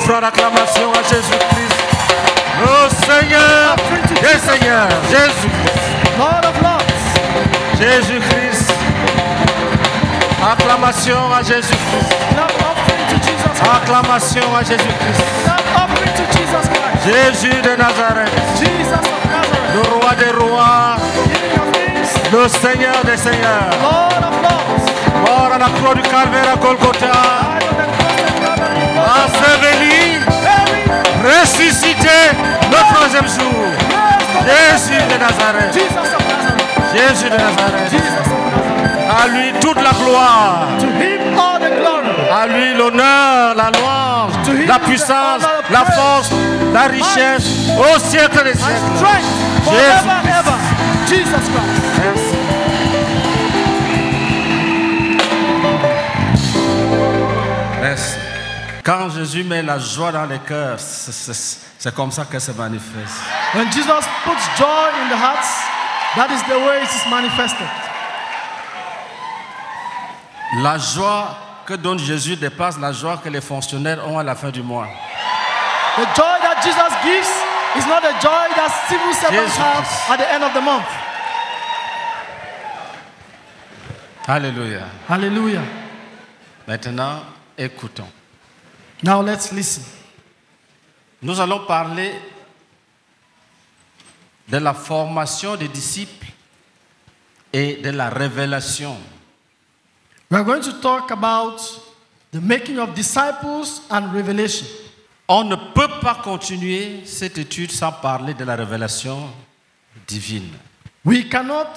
offrons l'acclamation à Jésus-Christ. Au Seigneur des Seigneurs, Jésus-Christ. Lord of Lords. Jésus-Christ. Acclamation à Jésus-Christ. Clap offering to Jesus Christ. Acclamation à Jésus-Christ. Clap offering to Jesus Christ. Jésus de Nazareth. Jesus of Nazareth. Le roi des rois. King of kings. Le Seigneur des Seigneurs. Lord of Lords. Mort à la croix du Calvaire à Golgotha. Lion of the cross of Calvary. Enseveli. Buried. Ressuscité le troisième jour. Jésus de Nazareth. Jesus of Nazareth. Jésus de Nazareth. Jesus of Nazareth. À lui toute la gloire. To him all the glory. À lui l'honneur, la louange, To him la the puissance, honor, la praise, force, la richesse au siècle des And siècles. strength forever and ever. Jesus Christ. Merci. Merci. Quand Jésus met la joie dans les cœurs, c'est comme ça qu'elle se manifeste. When Jesus puts joy in the hearts, that is the way it is manifested. La joie que donne Jésus dépasse la joie que les fonctionnaires ont à la fin du mois. The joy that Jesus gives is not the joy that civil servants Jesus. have at the end of the month. Alléluia. Hallelujah. Maintenant, écoutons. Now let's listen. Nous allons parler de la formation des disciples et de la révélation. We are going to talk about the making of disciples and revelation. On ne peut pas continuer cette étude sans parler de la révélation divine. We cannot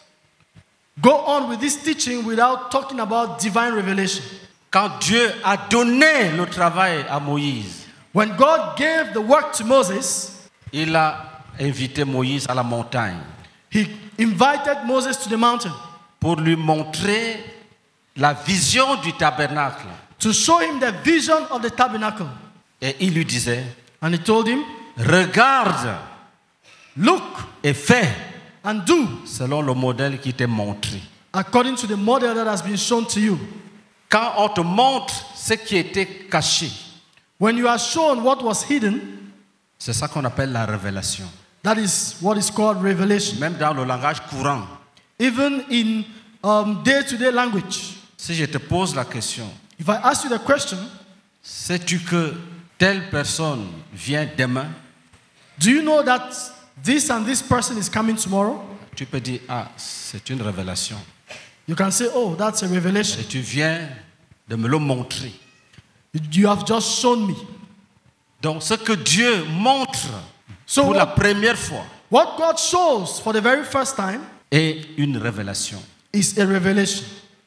go on with this teaching without talking about divine revelation. Quand Dieu a donné le travail à Moïse, When God gave the work to Moses, il a invité Moïse à la montagne he invited Moses to the mountain pour lui montrer la vision du tabernacle. to show him the vision of the tabernacle. Et il lui disait, And he told him, regarde look et fais and do selon le modèle qui t'est montré. according to the model that has been shown to you. Quand on te montre ce qui était caché, When you are shown what was hidden, c'est ça qu'on appelle la révélation. that is what is called revelation. Même dans le langage courant, Even in day-to-day language, si je te pose la question, if I ask you the question, sais-tu que telle personne vient demain? do you know that this and this person is coming tomorrow? Tu peux dire, ah, c'est une révélation. You can say, oh, that's a revelation. Et tu viens de me le montrer. You have just shown me. Donc, ce que Dieu montre So pour la première fois what God shows for the very first time est une révélation. is a revelation.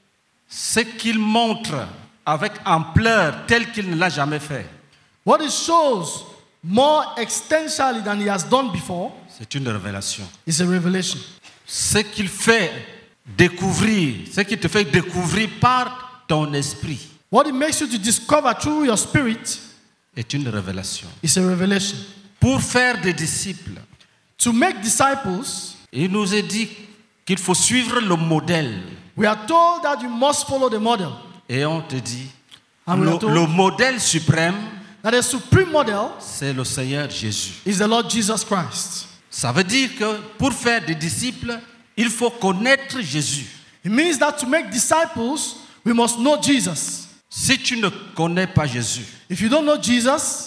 Ce qu'il montre avec ampleur tel qu'il ne l'a jamais fait, What he shows more extensively than he has done before c'est une révélation. is a revelation. Ce qu'il fait découvrir, ce qu'il te fait découvrir par ton esprit What it makes you to discover through your spirit est une révélation. is a revelation. Pour faire des disciples, To make disciples, il nous est dit qu'il faut suivre le modèle. we are told that you must follow the model. Et on te dit, And we are told le modèle suprême, that the supreme model c'est le Seigneur Jésus. is the Lord Jesus Christ. Ça veut dire que pour faire des disciples, il faut connaître Jésus. It means that to make disciples, we must know Jesus. Si tu ne connais pas Jésus, If you don't know Jesus,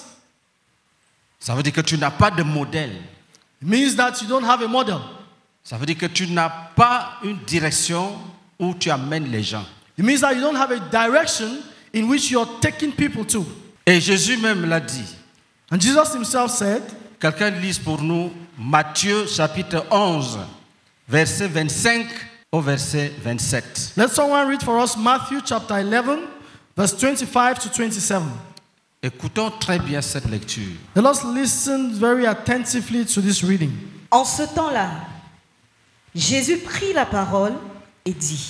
ça veut dire que tu n'as pas de modèle. it means that you don't have a model. Ça veut dire que tu n'as pas une direction où tu amènes les gens. It means that you don't have a direction in which you're taking people to. Et Jésus même l'a dit. And Jesus himself said, Quelqu'un lise pour nous Matthieu chapitre 11, verset 25 au verset 27. let someone read for us Matthew chapter 11, verse 25 to 27. Écoutons très bien cette lecture. Let us listen very attentively to this reading. En ce temps-là, Jésus prit la parole et dit,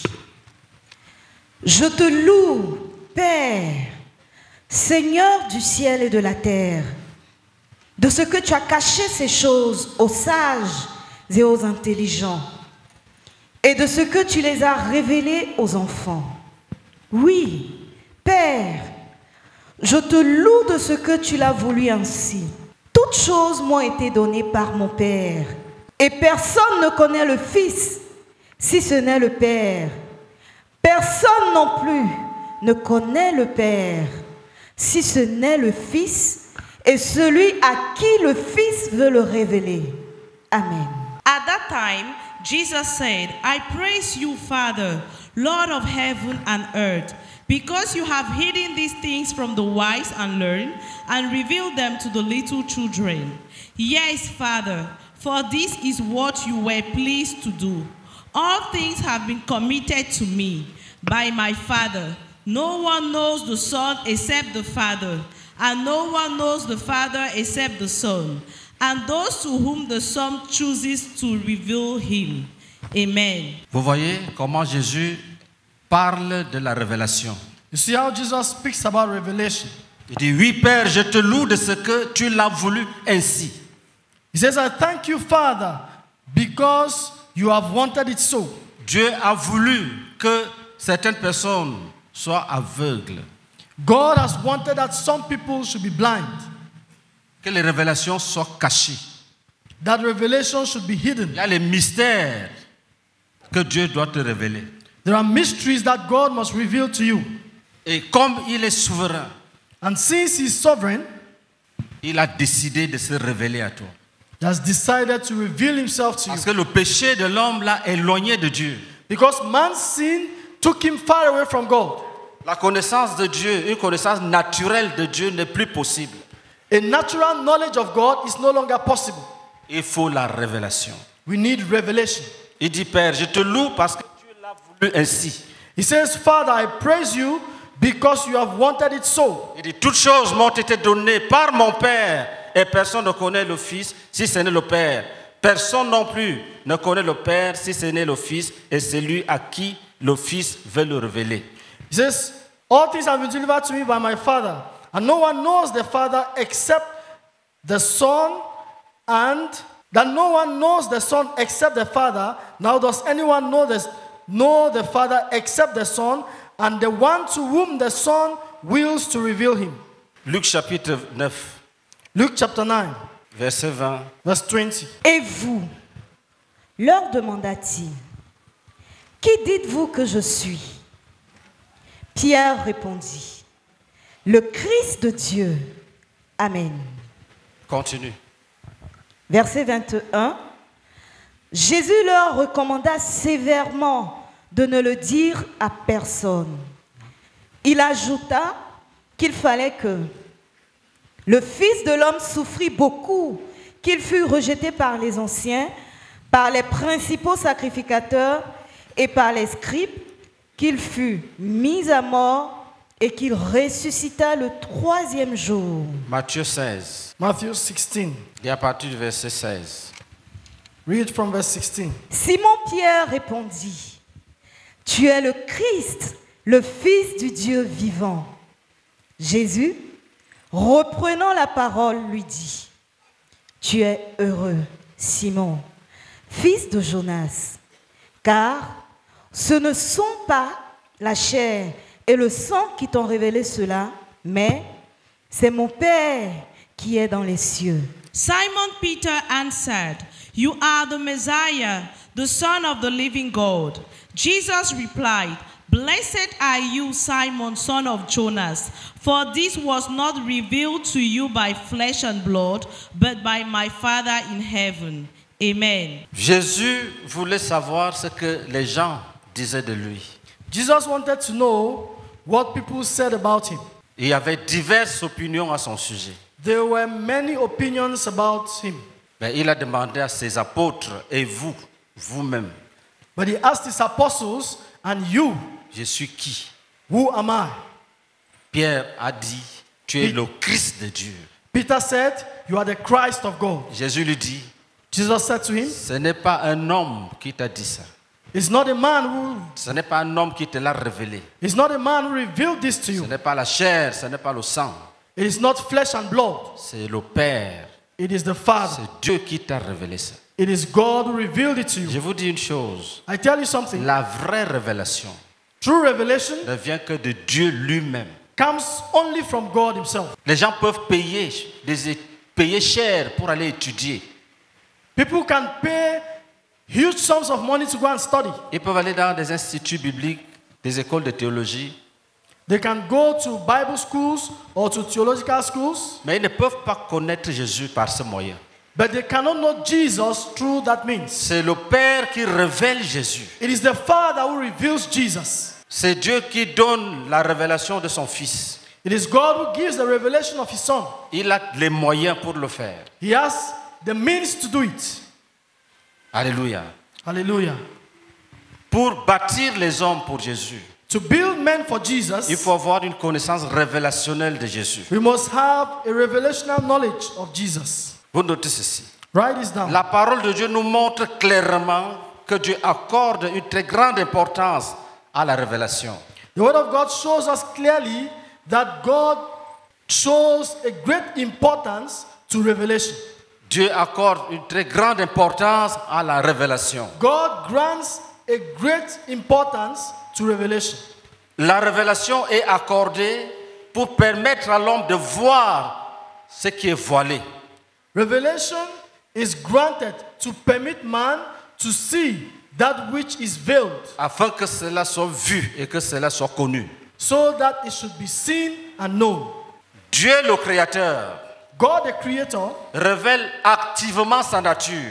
« Je te loue, Père, Seigneur du ciel et de la terre, de ce que tu as caché ces choses aux sages et aux intelligents, et de ce que tu les as révélées aux enfants. Oui, Père, Je te loue de ce que tu l'as voulu ainsi. Toutes choses m'ont été données par mon Père. Et personne ne connaît le Fils, si ce n'est le Père. Personne non plus ne connaît le Père, si ce n'est le Fils et celui à qui le Fils veut le révéler. Amen. At that time, Jesus said, I praise you, Father, Lord of heaven and earth, because you have hidden these things from the wise and learned and revealed them to the little children. Yes, Father, for this is what you were pleased to do. All things have been committed to me by my Father. No one knows the Son except the Father, and no one knows the Father except the Son, and those to whom the Son chooses to reveal him. Amen. Vous voyez comment Jésus parle de la révélation. You see how Jesus speaks about revelation. Il dit, oui Père, je te loue de ce que tu l'as voulu ainsi. He says, I thank you, Father, because you have wanted it so. Dieu a voulu que certaines personnes soient aveugles, God has wanted that some people should be blind, que les révélations soient cachées. that revelation should be hidden. Il y a les mystères que Dieu doit te révéler. There are mysteries that God must reveal to you. Et comme il est souverain, And since He's sovereign, il a décidé de se révéler à toi. He has decided to reveal Himself to you. Parce que le péché de l'homme l'a éloigné de Dieu. Because man's sin took him far away from God. La connaissance de Dieu, une connaissance naturelle de Dieu n'est plus possible. A natural knowledge of God is no longer possible. Il faut la révélation. We need revelation. Il dit, Père, je te loue parce que Dieu l'a voulu ainsi. He says, Father, I praise you because you have wanted it so. Il dit, toutes choses m'ont été données par mon Père et personne ne connaît le Fils si ce n'est le Père. Personne non plus ne connaît le Père si ce n'est le Fils et celui à qui le Fils veut le révéler. He says, all things have been delivered to me by my Father, and no one knows the Father except the Son, and that no one knows the Son except the Father. Now does anyone know the Father except the Son, and the one to whom the Son wills to reveal him? Luc chapitre 9, Luke chapter 9, verset 20. verse 20. Et vous, leur demanda-t-il, qui dites-vous que je suis? Pierre répondit, le Christ de Dieu. Amen. Continue. Verset 21. Jésus leur recommanda sévèrement de ne le dire à personne. Il ajouta qu'il fallait que le Fils de l'homme souffrit beaucoup, qu'il fût rejeté par les anciens, par les principaux sacrificateurs et par les scribes, qu'il fût mis à mort et qu'il ressuscita le troisième jour. Matthieu 16, Matthew 16. et à partir du verset 16. Read from verse 16. Simon-Pierre répondit, « Tu es le Christ, le Fils du Dieu vivant. » Jésus, reprenant la parole, lui dit, « Tu es heureux, Simon, fils de Jonas, car ce ne sont pas la chair et le sang qui t'ont révélé cela, mais c'est mon Père qui est dans les cieux. » Simon Peter answered, You are the Messiah, the Son of the living God. Jesus replied, Blessed are you, Simon, son of Jonas, for this was not revealed to you by flesh and blood, but by my Father in heaven. Amen. Jésus voulait savoir ce que les gens disaient de lui. Jesus wanted to know what people said about him. Il y avait diverses opinions à son sujet. There were many opinions about him. Mais il a demandé à ses apôtres, et vous, vous-même, But he asked his apostles, and you, je suis qui? who am I? Pierre a dit, tu es le Christ de Dieu. Peter said, you are the Christ of God. Jésus lui dit, Jesus said to him, ce n'est pas un homme qui t'a dit ça. it's not a man Ce n'est pas un homme qui te l'a révélé. it's not a man who revealed this to Ce you. n'est pas la chair, ce n'est pas le sang. It is not flesh and blood. C'est le Père. It is the Father. C'est Dieu qui t'a révélé ça. It is God who revealed it to Je you. vous dis une chose. I tell you something. La vraie révélation True revelation ne vient que de Dieu lui-même. comes only from God himself. Les gens peuvent payer cher pour aller étudier. People can pay huge sums of money to go and study. Ils peuvent aller dans des instituts bibliques, des écoles de théologie, They can go to Bible schools or to theological schools, mais ils ne peuvent pas connaître Jésus par ce moyen. but they cannot know Jesus through that means. C'est le Père qui révèle Jésus. It is the Father who reveals Jesus. C'est Dieu qui donne la révélation de son Fils. It is God who gives the revelation of his Son. Il a les moyens pour le faire. He has the means to do it. Alléluia. Hallelujah. Pour bâtir les hommes pour Jésus, To build men for il Jesus, faut avoir une connaissance révélationnelle de Jésus. we must have a revelational knowledge of Jesus. Vous notez ceci. Write this down. La parole de Dieu nous montre clairement que Dieu accorde une très grande importance à la révélation. The Word of God shows us clearly that God shows a great importance to revelation. Dieu accorde une très grande importance à la révélation. God grants a great importance to revelation. La révélation est accordée pour permettre à l'homme de voir ce qui est voilé. Revelation is granted to permit man to see that which is veiled, Afin que cela soit vu et que cela soit connu. so that it should be seen and known. Dieu le Créateur God, the Creator, révèle activement sa nature.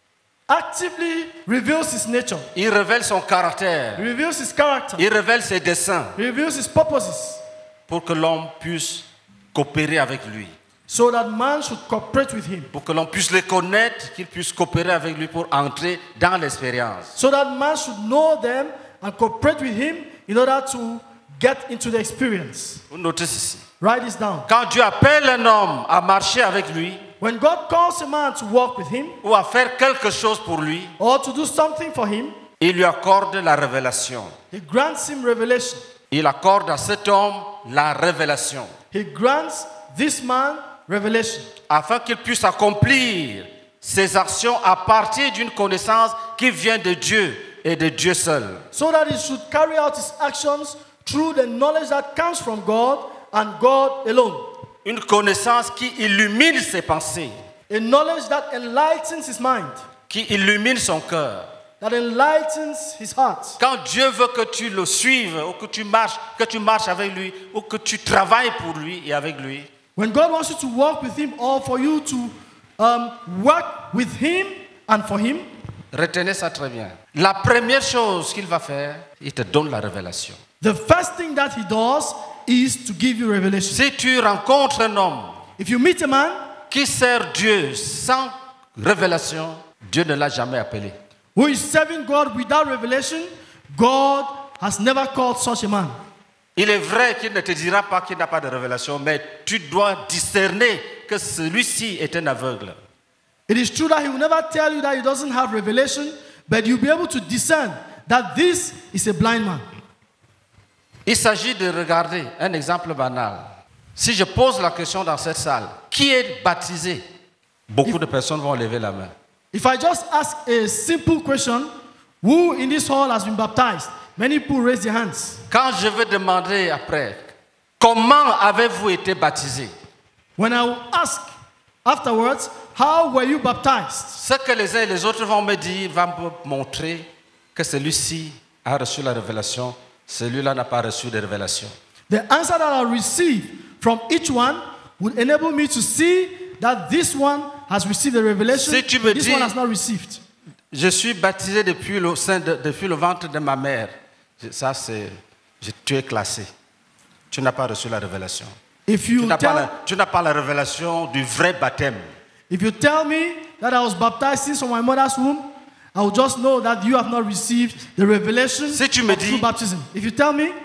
actively reveals his nature, Il révèle son caractère. he reveals his character, Il révèle ses desseins he reveals his purposes, pour que l'homme puisse coopérer avec lui. so that man should cooperate with him, Pour que l'on puisse les connaître, qu'il puisse coopérer avec lui pour entrer dans l'expérience. so that man should know them and cooperate with him in order to get into the experience. Vous notez ceci. Write this down. Quand Dieu appelle un homme à marcher avec lui When God calls a man to walk with him ou à faire quelque chose pour lui, or to do something for him, il lui accorde la révélation. he grants him revelation. Il accorde à cet homme la révélation He grants this man revelation, afin qu'il puisse accomplir ses actions à partir d'une connaissance qui vient de Dieu et de Dieu seul. so that he should carry out his actions through the knowledge that comes from God and God alone. Une connaissance qui illumine ses pensées, A knowledge that enlightens his mind, qui illumine son cœur. that enlightens his heart. Quand Dieu veut que tu le suives, ou que tu marches avec lui, ou que tu travailles pour lui et avec lui, When God wants you to walk with him or for you to work with him and for him, retenez ça très bien. La première chose qu'il va faire, il te donne la révélation. the first thing that he does is to give you revelation. Si tu rencontres un homme If you meet a man qui sert Dieu sans révélation, Dieu ne l'a jamais appelé. who is serving God without revelation, God has never called such a man. Il est vrai qu'il ne te dira pas qu'il n'a pas de révélation, mais tu dois discerner que celui-ci est un aveugle. It is true that he will never tell you that he doesn't have revelation, but you'll be able to discern that this is a blind man. Il s'agit de regarder un exemple banal. Si je pose la question dans cette salle, qui est baptisé? Beaucoup de personnes vont lever la main. If I just ask a simple question, who in this hall has been baptized? Many people raise their hands. Quand je vais demander après, comment avez-vous été baptisé? When I will ask afterwards, how were you baptized? Ce que les uns et les autres vont me dire va me montrer que celui-ci a reçu la révélation, celui-là n'a pas reçu de révélation. The answer that I'll receive from each one would enable me to see that this one has received the revelation, Si tu me this dis- one has not received. Je suis baptisé depuis le ventre de ma mère. Ça, tu es classé. Tu n'as pas reçu la révélation. If Tu you, n'as pas la révélation du vrai baptême. if you tell me that I was baptized since from my mother's womb, I will just know that you have not received the revelation Si tu me of true dis- baptism. If you tell me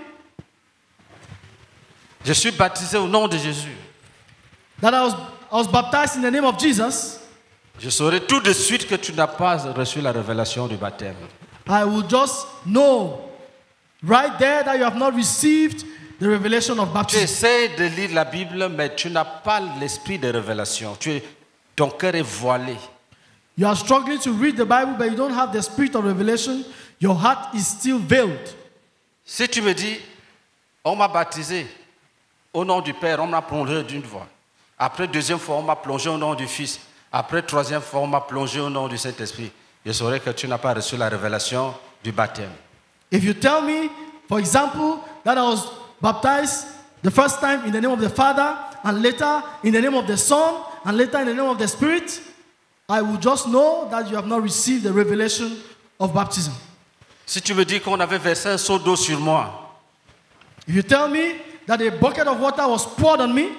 Je suis baptisé au nom de Jésus, that I was baptized in the name of Jesus, je saurai tout de suite que tu n'as pas reçu la révélation du baptême. I will just know right there that you have not received the revelation of Tu baptism. essaies de lire la Bible, mais tu n'as pas l'esprit de révélation. Ton cœur est voilé. You are struggling to read the Bible, but you don't have the spirit of revelation. Your heart is still veiled. Si tu me dis, on m'a baptisé, au nom du Père, on m'a plongé d'une fois. Après, deuxième fois, on m'a plongé au nom du Fils. Après, troisième fois, on m'a plongé au nom du Saint-Esprit. Je saurais que tu n'as pas reçu la révélation du baptême. If you tell me, for example, that I was baptized the first time in the name of the Father, and later in the name of the Son, and later in the name of the Spirit, I will just know that you have not received the revelation of baptism. Si tu me dis qu'on avait versé un seau d'eau sur moi, If you tell me that a bucket of water was poured on me,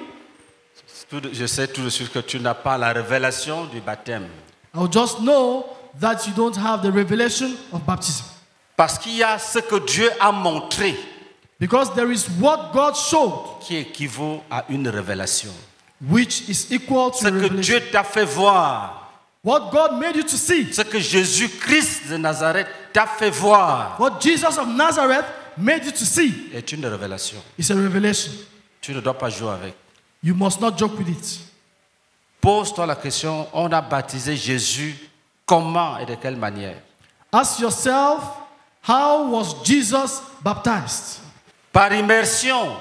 je sais tout de suite que tu n'as pas la révélation du baptême. I will just know that you don't have the revelation of baptism. Parce qu'il y a ce que Dieu a montré Because there is what God showed, qui équivaut à une révélation. which is equal to Ce que revelation. Dieu t'a fait voir, What God made you to see, ce que Jésus-Christ de Nazareth t'a fait voir, what Jesus of Nazareth made you to see, est une révélation. is a revelation. Tu ne dois pas jouer avec. You must not joke with it. Pose-toi la question, on a baptisé Jésus comment et de quelle manière? Ask yourself, how was Jesus baptized? Par immersion,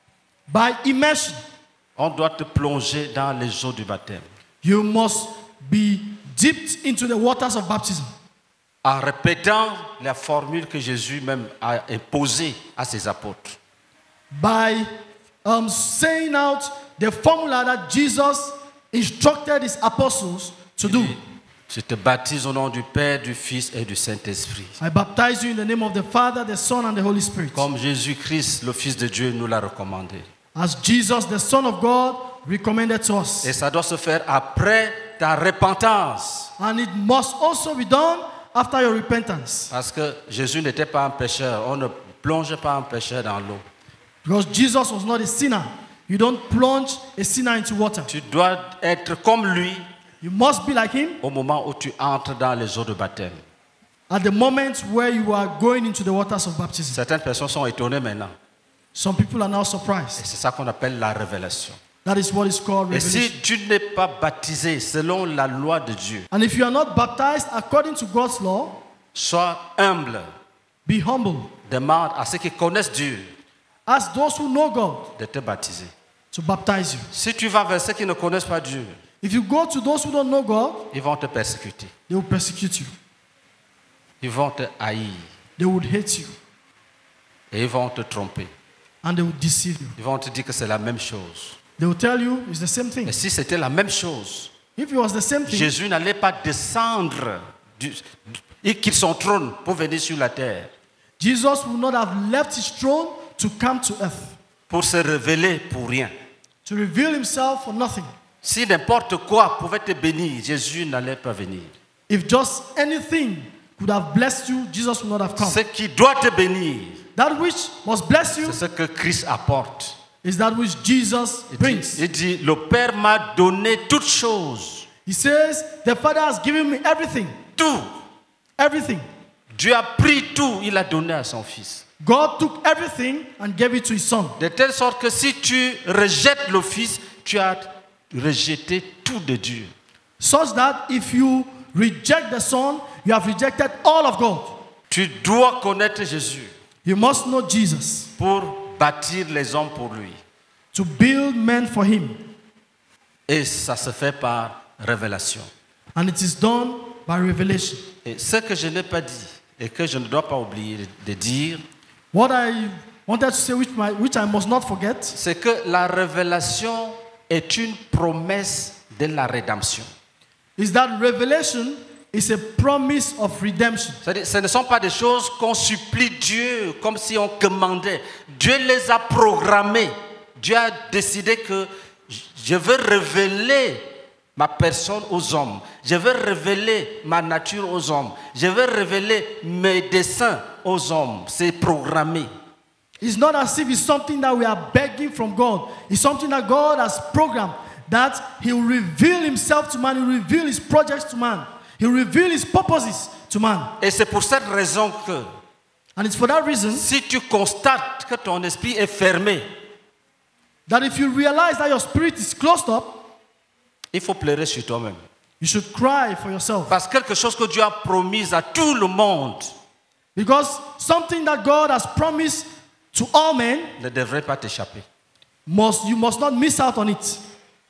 By immersion. on doit te plonger dans les eaux du baptême. You must be dipped into the waters of baptism. En répétant la formule que Jésus même a imposée à ses apôtres. By saying out the formula that Jesus instructed his apostles to do. Je te baptise au nom du Père, du Fils et du Saint-Esprit. I baptize you in the name of the Father, the Son, and the Holy Spirit. Comme Jésus-Christ, le Fils de Dieu, nous l'a recommandé. As Jesus, the Son of God, recommended to us. Et ça doit se faire après ta repentance. And it must also be done after your repentance. Parce que Jésus n'était pas un pécheur. On ne plonge pas un pécheur dans l'eau. Because Jesus was not a sinner. You don't plunge a sinner into water. Tu dois être comme lui You must be like him au moment où tu entres dans les eaux de baptême. at the moment where you are going into the waters of baptism. Certaines personnes sont étonnées maintenant. Some people are now Et surprised. c'est ça qu'on appelle la révélation. That is what is called Et si revelation. tu n'es pas baptisé selon la loi de Dieu, And if you are not baptized according to God's law, sois humble. be humble. Demande à ceux qui connaissent Dieu Ask those who know God de te baptiser. to baptize you. Si tu vas vers ceux qui ne connaissent pas Dieu, If you go to those who don't know God, ils vont te persécuter. they will persecute you. Ils vont te haïr. They would hate you. Et ils vont te tromper. And they would deceive you. Ils vont te dire que c'est la même chose. They will tell you it's the same thing. Et si c'était la même chose, If it was the same thing, Jésus n'allait pas descendre et quitte son trône pour venir sur la terre, Jesus would not have left his throne to come to earth, pour se révéler pour rien. to reveal himself for nothing. Si n'importe quoi pouvait te bénir, Jésus n'allait pas venir. If just anything could have blessed you, Jesus would not have come. Ce qui doit te bénir, That which must bless you c'est ce que Christ apporte. is that which Jesus brings. Il dit, le Père m'a donné toutes choses. He says, the Father has given me everything. Tout. Everything. Dieu a pris tout, il a donné à son Fils. God took everything and gave it to his Son. De telle sorte que si tu rejettes le Fils, tu as rejeté tout de Dieu. Such that if you reject the Son, you have rejected all of God. Tu dois connaître Jésus You must know Jesus pour bâtir les hommes pour lui. to build men for him. Et ça se fait par révélation. And it is done by revelation. Et ce que je n'ai pas dit et que je ne dois pas oublier de dire, What I wanted to say, which I must not forget, c'est que la révélation est une promesse de la rédemption. is that revelation is a promise of redemption. C'est-à-dire, ce ne sont pas des choses qu'on supplie Dieu comme si on commandait. Dieu les a programmées. Dieu a décidé que je veux révéler ma personne aux hommes. Je veux révéler ma nature aux hommes. Je veux révéler mes desseins aux hommes. C'est programmé. It's not as if it's something that we are begging from God. It's something that God has programmed, that he will reveal himself to man, he will reveal his projects to man, he will reveal his purposes to man. Et c'est pour cette raison que And it's for that reason si tu constates que ton esprit est fermé, that if you realize that your spirit is closed up, il faut pleurer sur toi-même. you should cry for yourself. Parce que quelque chose que Dieu a promis à tout le monde Because something that God has promised to all men ne devrait pas t'échapper. you must not miss out on it.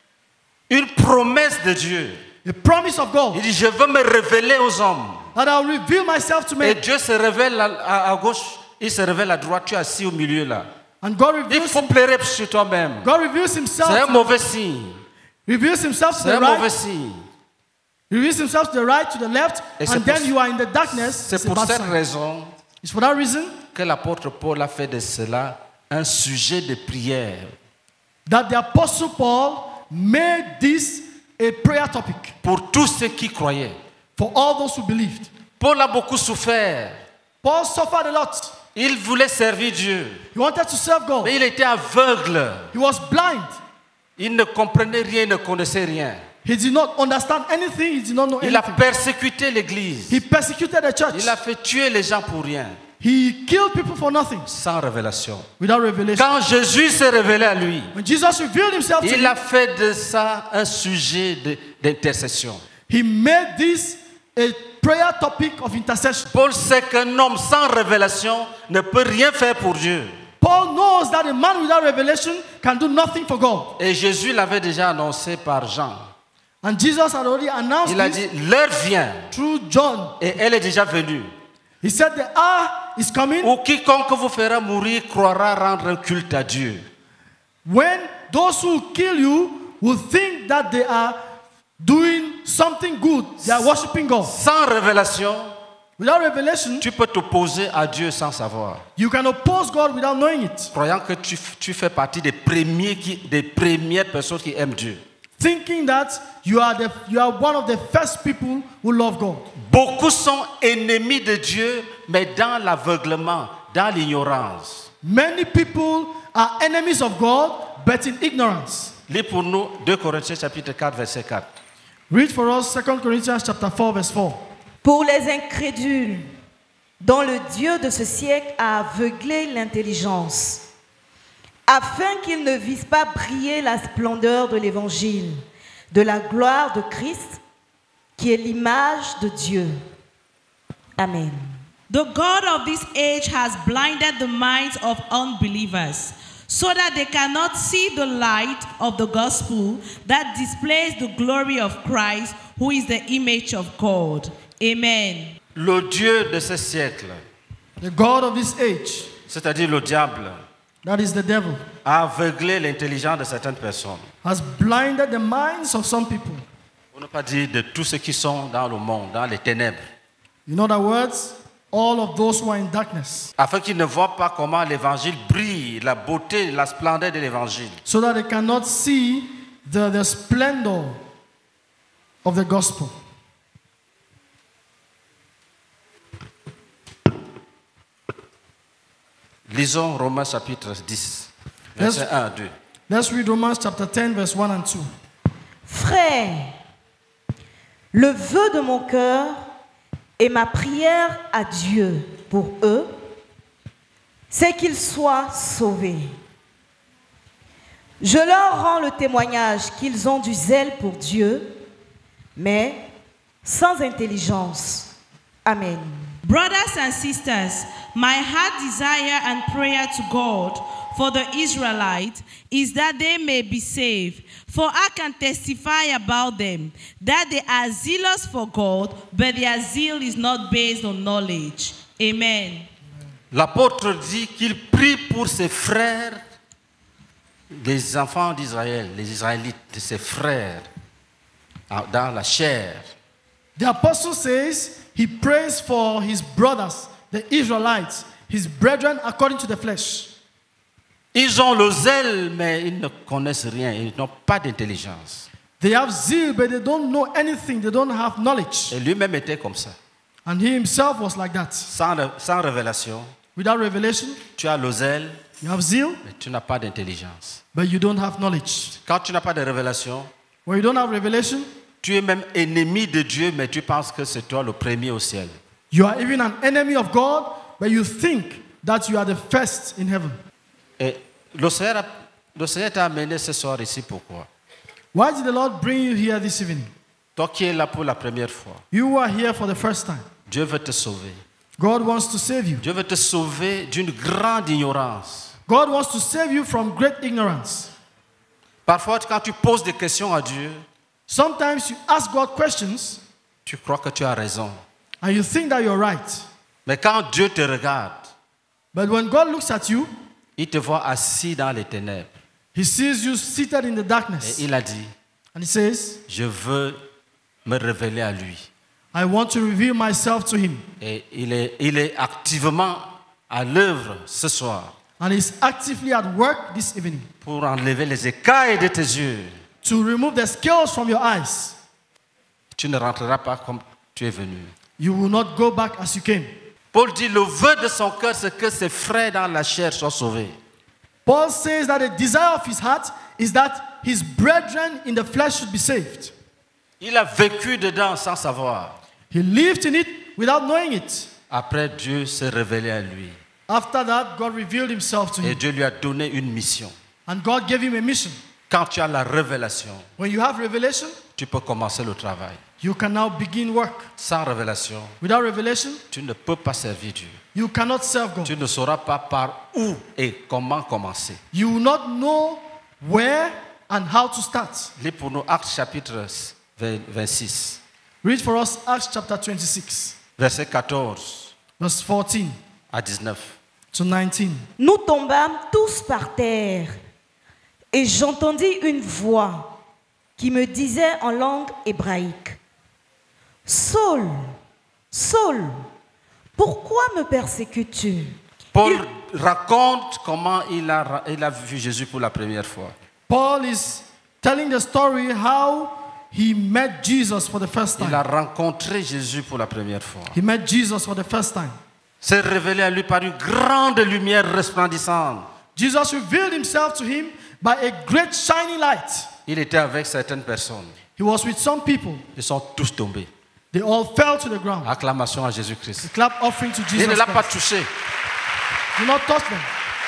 Une promesse de Dieu. A promise of God. Il dit, je veux me révéler aux hommes. That I'll reveal myself to Et men. Dieu se révèle à gauche, il se révèle à droite, tu es assis au milieu là. And God Il reveals, faut pleurer sur toi-même. God reveals C'est himself. un mauvais signe. Reveals himself to C'est the un mauvais right. signe. Reveals himself to the right, to the left, Et c'est and then pour- you are in the darkness. C'est It's a pour bad cette sign. raison It's for that reason que l'apôtre Paul a fait de cela un sujet de prière that the apostle Paul made this a prayer topic pour tous ceux qui croyaient. for all those who believed. Paul a beaucoup souffert. Paul suffered a lot. Il voulait servir Dieu, He wanted to serve God. mais il était aveugle. He was blind. Il ne comprenait rien, il ne connaissait rien. He did not understand anything. He did not know Il a anything. persécuté l'église. He persecuted the church. Il a fait tuer les gens pour rien, He killed people for nothing, sans révélation. without revelation. Quand Jésus s'est révélé à lui, When Jesus revealed himself to il him, a fait de ça un sujet d'intercession. he made this a prayer topic of intercession. Paul sait qu'un homme sans révélation ne peut rien faire pour Dieu. Paul knows that a man without revelation can do nothing for God. Et Jésus l'avait déjà annoncé par Jean. And Jesus had already announced Il a this dit, l'heure vient through John. et elle est déjà venue, He said the hour is coming où quiconque vous fera mourir croira rendre un culte à Dieu. when those who kill you will think that they are doing something good. They are worshiping God. Sans révélation, Without revelation, tu peux t'opposer à Dieu sans savoir, you can oppose God without knowing it, croyant que tu fais partie des premières personnes qui aiment Dieu. thinking that you are one of the first people who love God. Beaucoup sont ennemis de Dieu, mais dans l'aveuglement, dans l'ignorance. Many people are enemies of God, but in ignorance. Lis pour nous 2 Corinthiens chapitre 4, verset 4. Read for us 2 Corinthians chapter 4, verse 4. Pour les incrédules, dont le Dieu de ce siècle a aveuglé l'intelligence, afin qu'ils ne vissent pas briller la splendeur de l'Évangile, de la gloire de Christ, qui est l'image de Dieu. Amen. The God of this age has blinded the minds of unbelievers, so that they cannot see the light of the gospel that displays the glory of Christ, who is the image of God. Amen. Le Dieu de ce siècle, The God of this age, c'est-à-dire le diable, that is the devil, a aveuglé l'intelligence de certaines personnes. has blinded the minds of some people. On ne peut pas dire de tous ceux qui sont dans le monde, dans les ténèbres, In other words, all of those who are in darkness, afin qu'ils ne voient pas comment l'évangile brille, la beauté, la splendeur de l'évangile. so that they cannot see the splendor of the gospel. Lisons Romains chapitre 10, verset 1 à 2. Let's read Romans chapter 10, verse 1 and 2. Frères, le vœu de mon cœur et ma prière à Dieu pour eux, c'est qu'ils soient sauvés. Je leur rends le témoignage qu'ils ont du zèle pour Dieu, mais sans intelligence. Amen. Brothers and sisters, my heart desire and prayer to God for the Israelites is that they may be saved. For I can testify about them that they are zealous for God, but their zeal is not based on knowledge. Amen. L'apôtre dit qu'il prie pour ses frères, les enfants d'Israël, les Israélites, de ses frères, dans la chair. The apostle says he prays for his brothers, the Israelites, his brethren according to the flesh. Ils ont le zèle, mais ils ne connaissent rien, ils n'ont pas d'intelligence. They have zeal, but they don't know anything. They don't have knowledge. Et lui-même était comme ça. And he himself was like that. Sans révélation, Without revelation, tu as le zèle, you have zeal, mais tu n'as pas d'intelligence. but you don't have knowledge. Quand tu n'as pas de révélation, When you don't have revelation, tu es même ennemi de Dieu, mais tu penses que c'est toi le premier au ciel. you are even an enemy of God, but you think that you are the first in heaven. Et le Seigneur t'a amené ce soir ici pourquoi? Why did the Lord bring you here this evening? Toi qui es là pour la première fois, You are here for the first time. Dieu veut te sauver. God wants to save you. Dieu veut te sauver d'une grande ignorance. God wants to save you from great ignorance. Parfois, quand tu poses des questions à Dieu, Sometimes you ask God questions tu crois que tu as raison. and you think that you're right. Mais quand Dieu te regarde, But when God looks at you, il te voit assis dans les ténèbres. He sees you seated in the Et darkness. il a dit, And He says, je veux me révéler à lui. I want to reveal myself to Him. Et il est activement à l'œuvre ce soir And He's actively at work this evening pour enlever les écailles de tes yeux. to remove the scales from your eyes. Tu ne rentreras pas comme tu es venu. You will not go back as you came. Paul dit, le vœu de son cœur, c'est que ses frères dans la chair soient sauvés. Paul says that the desire of his heart is that his brethren in the flesh should be saved. Il a vécu dedans sans savoir. He lived in it without knowing it. Après, Dieu s'est révélé à lui. After that, God revealed Himself to Et him. Dieu lui a donné une mission. And God gave him a mission. Quand tu as la révélation, When you have revelation, tu peux commencer le travail. you can now begin work. Sans révélation, Without revelation, tu ne peux pas servir Dieu. you cannot serve God. Tu ne sauras pas par où et comment commencer. You will not know where and how to start. Lis pour nous Actes chapitre 26, Read for us Acts chapter 26, verset 14 verse 14 à 19. to 19. Nous tombâmes tous par terre, et j'entendis une voix qui me disait en langue hébraïque, « Saul, Saul, pourquoi me persécutes-tu » Paul raconte comment il a vu Jésus pour la première fois. Paul is telling the story how he met Jesus for the first Il a time. rencontré Jésus pour la première fois. He met Jesus for the first time. S'est révélé à lui par une grande lumière resplendissante. Jesus revealed himself to him by a great shining light. Il était avec certaines personnes. He was with some people. Ils sont tous tombés. They all fell to the ground. Acclamation à Jésus-Christ. Clap offering to Il Jesus ne l'a pas Christ. touché. Do not touch them.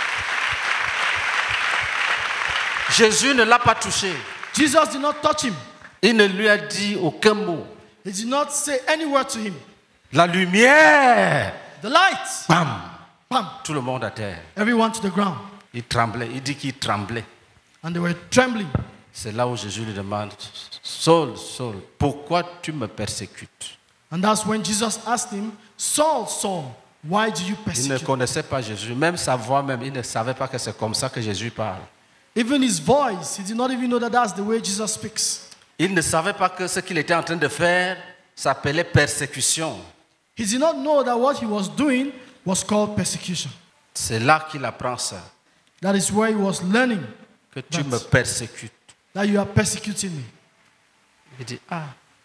Jésus ne l'a pas touché. Jesus did not touch him. Il ne lui a dit aucun mot. He did not say any word to him. La lumière, The light, bam, bam, tout le monde à terre. everyone to the ground. Il tremblait. Il dit qu'il tremblait. And they were trembling. C'est là où Jésus lui demande, Saul, Saul, pourquoi tu me persécutes? And that's when Jesus asked him, Saul, Saul, why do you Il ne persecute? connaissait pas Jésus. Même sa voix même, il ne savait pas que c'est comme ça que Jésus parle. Even his voice, he did not even know that that's the way Jesus speaks. Il ne savait pas que ce qu'il était en train de faire s'appelait persécution. He did not know that what he was doing was called persecution. C'est là qu'il apprend ça, That is where he was learning que tu That's- me persécutes. that you are persecuting me. Il dit, ah,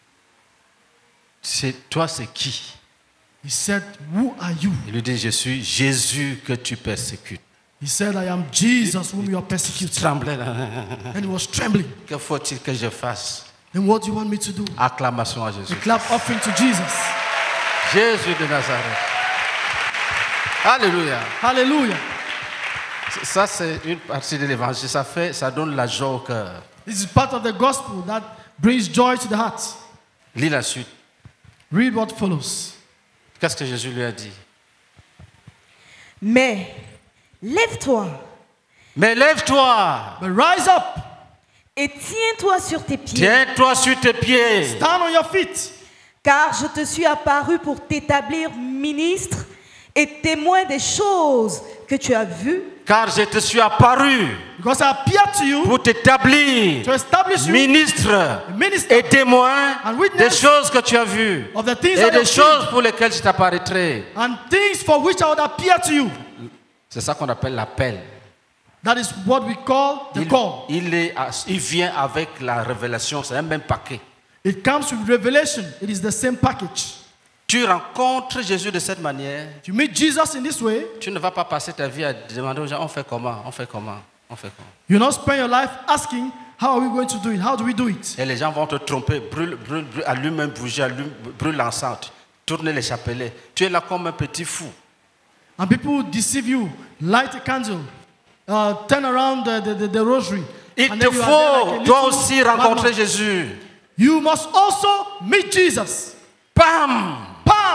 toi c'est qui? He said, who are you? Il lui dit, je suis Jésus que tu persécutes. He said, I am Jesus whom you are Il persecuting. tremblait. And he was trembling. Que faut-il que je fasse? Then what do you want me to do? Acclamation à To Jésus. clap offering to Jesus. Jésus de Nazareth. Alléluia. Hallelujah. Ça, c'est une partie de l'évangile. Ça donne la joie au cœur. This is part of the gospel that brings joy to the heart. Lis la suite. Read what follows. Qu'est-ce que Jésus lui a dit? Mais lève-toi Mais lève-toi. But rise up, et tiens-toi sur tes pieds, Tiens-toi sur tes pieds. stand on your feet, car je te suis apparu pour t'établir ministre et témoin des choses que tu as vues, Car je te suis apparu because I appeared to you pour t'établir to establish you ministre minister et témoin and witness des choses que tu as vues of the things et that des I've seen choses pour lesquelles je t'apparaîtrai. and things for which I would appear to you. C'est ça qu'on appelle l'appel. That is what we call the call. Il vient avec la révélation, c'est un même paquet. It comes with revelation. It is the same package. Tu rencontres Jésus de cette manière, You meet Jesus in this way, tu ne vas pas passer ta vie à demander aux gens, on fait comment, on fait comment, on fait comment. you not spend your life asking, how are we going to do it? How do we do it? Et les gens vont te tromper, brûle, allume un bougie, brûle l'encens, tourne les chapelets. Tu es là comme un petit fou. And people will deceive you, light a candle, turn around the rosary. Il and te then you are there like a faut, toi little aussi, rencontrer madman. Jésus. You must also meet Jesus. Bam! Pam!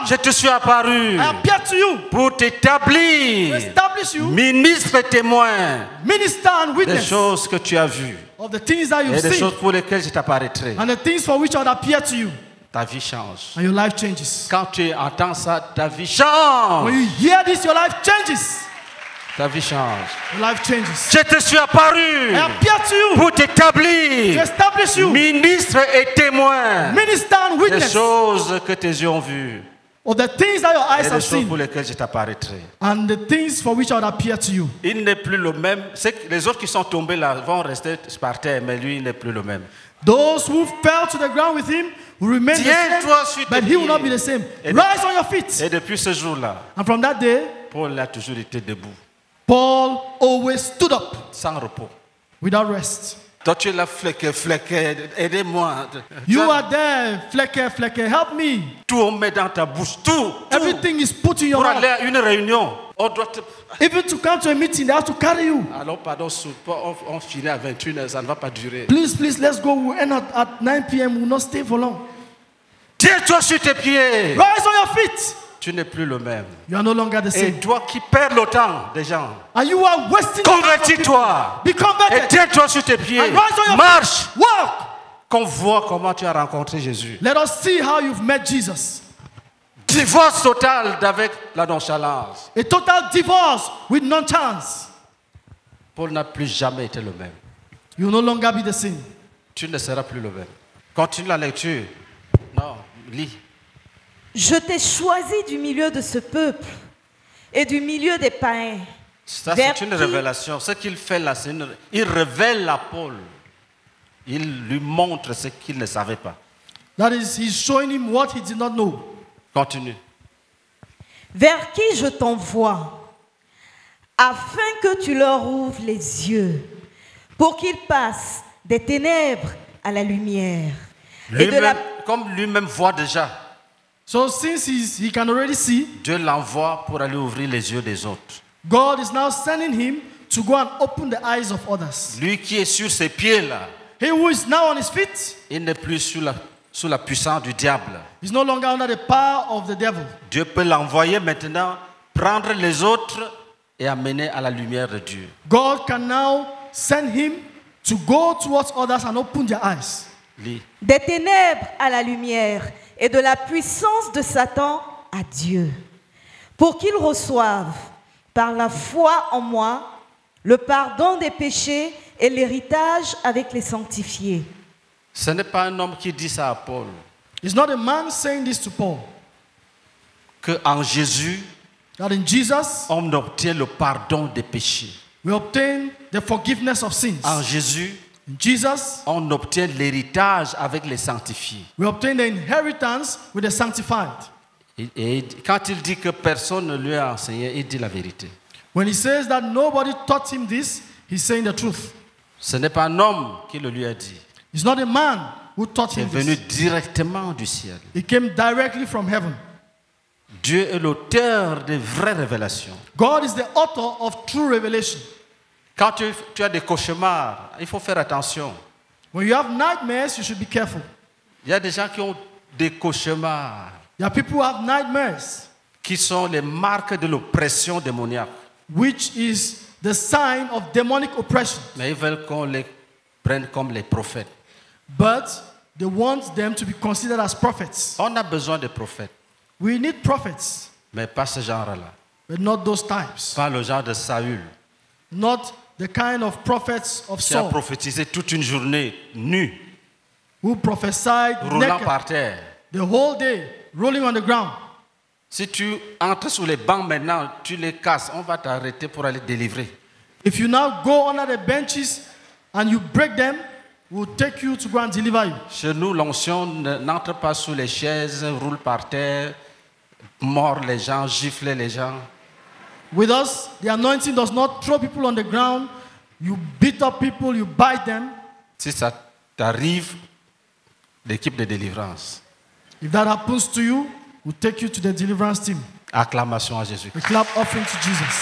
Je te suis apparu I appeared to you pour to t'établir establish you, ministre et témoin minister and des witness choses que tu as vues of the things that et you've des seen choses pour lesquelles je t'apparaîtrai. and the things for which I would appear to you, Ta vie change. and your life changes. Quand tu entends ça, ta vie change. When you hear this, your life changes. Ta vie change. Your life changes. Je te suis apparu I appear to you pour to t'établir establish you, ministre et témoin minister and des witness choses que tes yeux ont vues of the things that your et eyes des have choses pour seen lesquelles je t'apparaîtrai. and the things for which I would appear to you. Il n'est plus le même. Les autres qui sont tombés là vont rester par terre, mais lui, il n'est plus le même. Those who fell to the ground with him will remain the Tiens-toi sur same, tes but he will not be pieds. the same. Et- Rise on your feet. Et depuis ce jour-là, And from that day, Paul a toujours été debout, Paul always stood up sans repos. without rest. Toi, tu es là, flequé, aidez-moi. You are there, Flecker, help me. Tout on met dans ta bouche, tout. Everything is put in your Pour mouth. aller à une réunion, on doit te... Even to come to a meeting, they have to carry you. Alors, pardon, on finit à 21h, ça ne va pas durer. Please, let's go. We'll end at 9 p.m. We'll not stay for long. Tiens-toi sur tes pieds. Rise on your feet. Tu n'es plus le même. You are no longer the Et same. toi qui perds le temps des gens, And you are wasting time for people. convertis-toi. Be Et converted. tiens-toi sur tes pieds. And rise on your Marche. feet. Walk. Qu'on voit comment tu as rencontré Jésus. Let us see how you've met Jesus. Divorce total d'avec la nonchalance. A total divorce with nonchalance. Paul n'a plus jamais été le même. You will no longer be the same. Tu ne seras plus le même. Continue la lecture. Non, lis. Je t'ai choisi du milieu de ce peuple et du milieu des païens. Ça, Vers c'est une qui- révélation. Ce qu'il fait là, il révèle à Paul. Il lui montre ce qu'il ne savait pas. That is, he's showing him what he did not know. Continue. Vers qui je t'envoie, afin que tu leur ouvres les yeux, pour qu'ils passent des ténèbres à la lumière. Et de la... Lui-même, comme lui-même voit déjà, So since he can already see, Dieu l'envoie pour aller ouvrir les yeux des autres. God is now sending him to go and open the eyes of others. Lui qui est sur ses pieds là, He who is now on his feet il n'est plus sous la puissance du diable. is no longer under the power of the devil. Dieu peut l'envoyer maintenant, prendre les autres et amener à la lumière de Dieu. God can now send him to go towards others and open their eyes. Lis. des ténèbres à la lumière et de la puissance de Satan à Dieu, pour qu'ils reçoivent par la foi en moi le pardon des péchés et l'héritage avec les sanctifiés. Ce n'est pas un homme qui dit ça à Paul, It's not a man saying this to Paul, qu'en Jésus, that in Jesus on obtient le pardon des péchés. we obtain the forgiveness of sins. En Jésus, In Jesus, on obtient l'héritage avec les sanctifiés. we obtain the inheritance with the sanctified. Et quand il dit que personne ne lui a enseigné, il dit la vérité. When he says that nobody taught him this, he's saying the truth. Ce n'est pas un homme qui le lui a dit. It's not a man who taught C'est him venu this. directement du ciel. It came directly from heaven. Dieu est l'auteur des vraies révélations. God is the author of true revelation. Quand tu as des cauchemars, il faut faire attention. When you have nightmares, you should be careful. Il y a des gens qui ont des cauchemars There are people who have nightmares, qui sont les marques de l'oppression démoniaque. which is the sign of demonic oppression. Mais ils veulent qu'on les prenne comme les prophètes. But they want them to be considered as prophets. On a besoin de prophètes, We need prophets, mais pas ce genre-là. but not those types. Pas le genre de Saül, Not the kind of prophets of qui a Saul prophétisé toute une journée nu, who prophesied roulant naked par terre. the whole day, rolling on the ground. Si tu entres sous les bancs maintenant, tu les casses, on va t'arrêter pour aller délivrer. If you now go under the benches and you break them, we'll take you to go and deliver you. Chez nous, l'onction n'entre pas sous les chaises, roule par terre, mord les gens, gifle les gens. With us, the anointing does not throw people on the ground. You beat up people, you bite them. Si ça t'arrive, l'équipe de délivrance. If that happens to you, we'll take you to the deliverance team. Acclamation à Jésus. A clap offering to Jesus.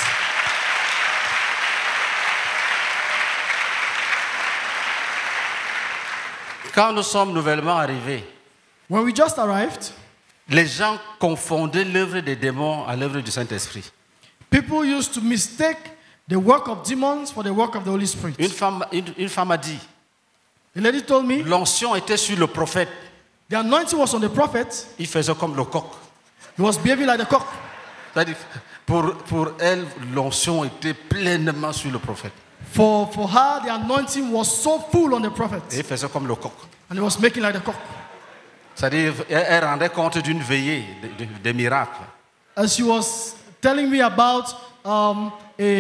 Quand nous sommes nouvellement arrivés, When we just arrived, Les gens confondaient l'œuvre des démons à l'œuvre du Saint-Esprit. People used to mistake the work of demons for the work of the Holy Spirit. Une femme a dit, A lady told me l'onction était sur le prophète. the anointing was on the prophet. Il faisait comme le coq. He was behaving like the cock. C'est-à-dire, pour elle, l'onction était pleinement sur le prophète. For her, the anointing was so full on the prophet. Et il faisait comme le coq. And he was making like the cock. C'est-à-dire, elle rendait compte d'une veillée, des miracles. As she was telling me about an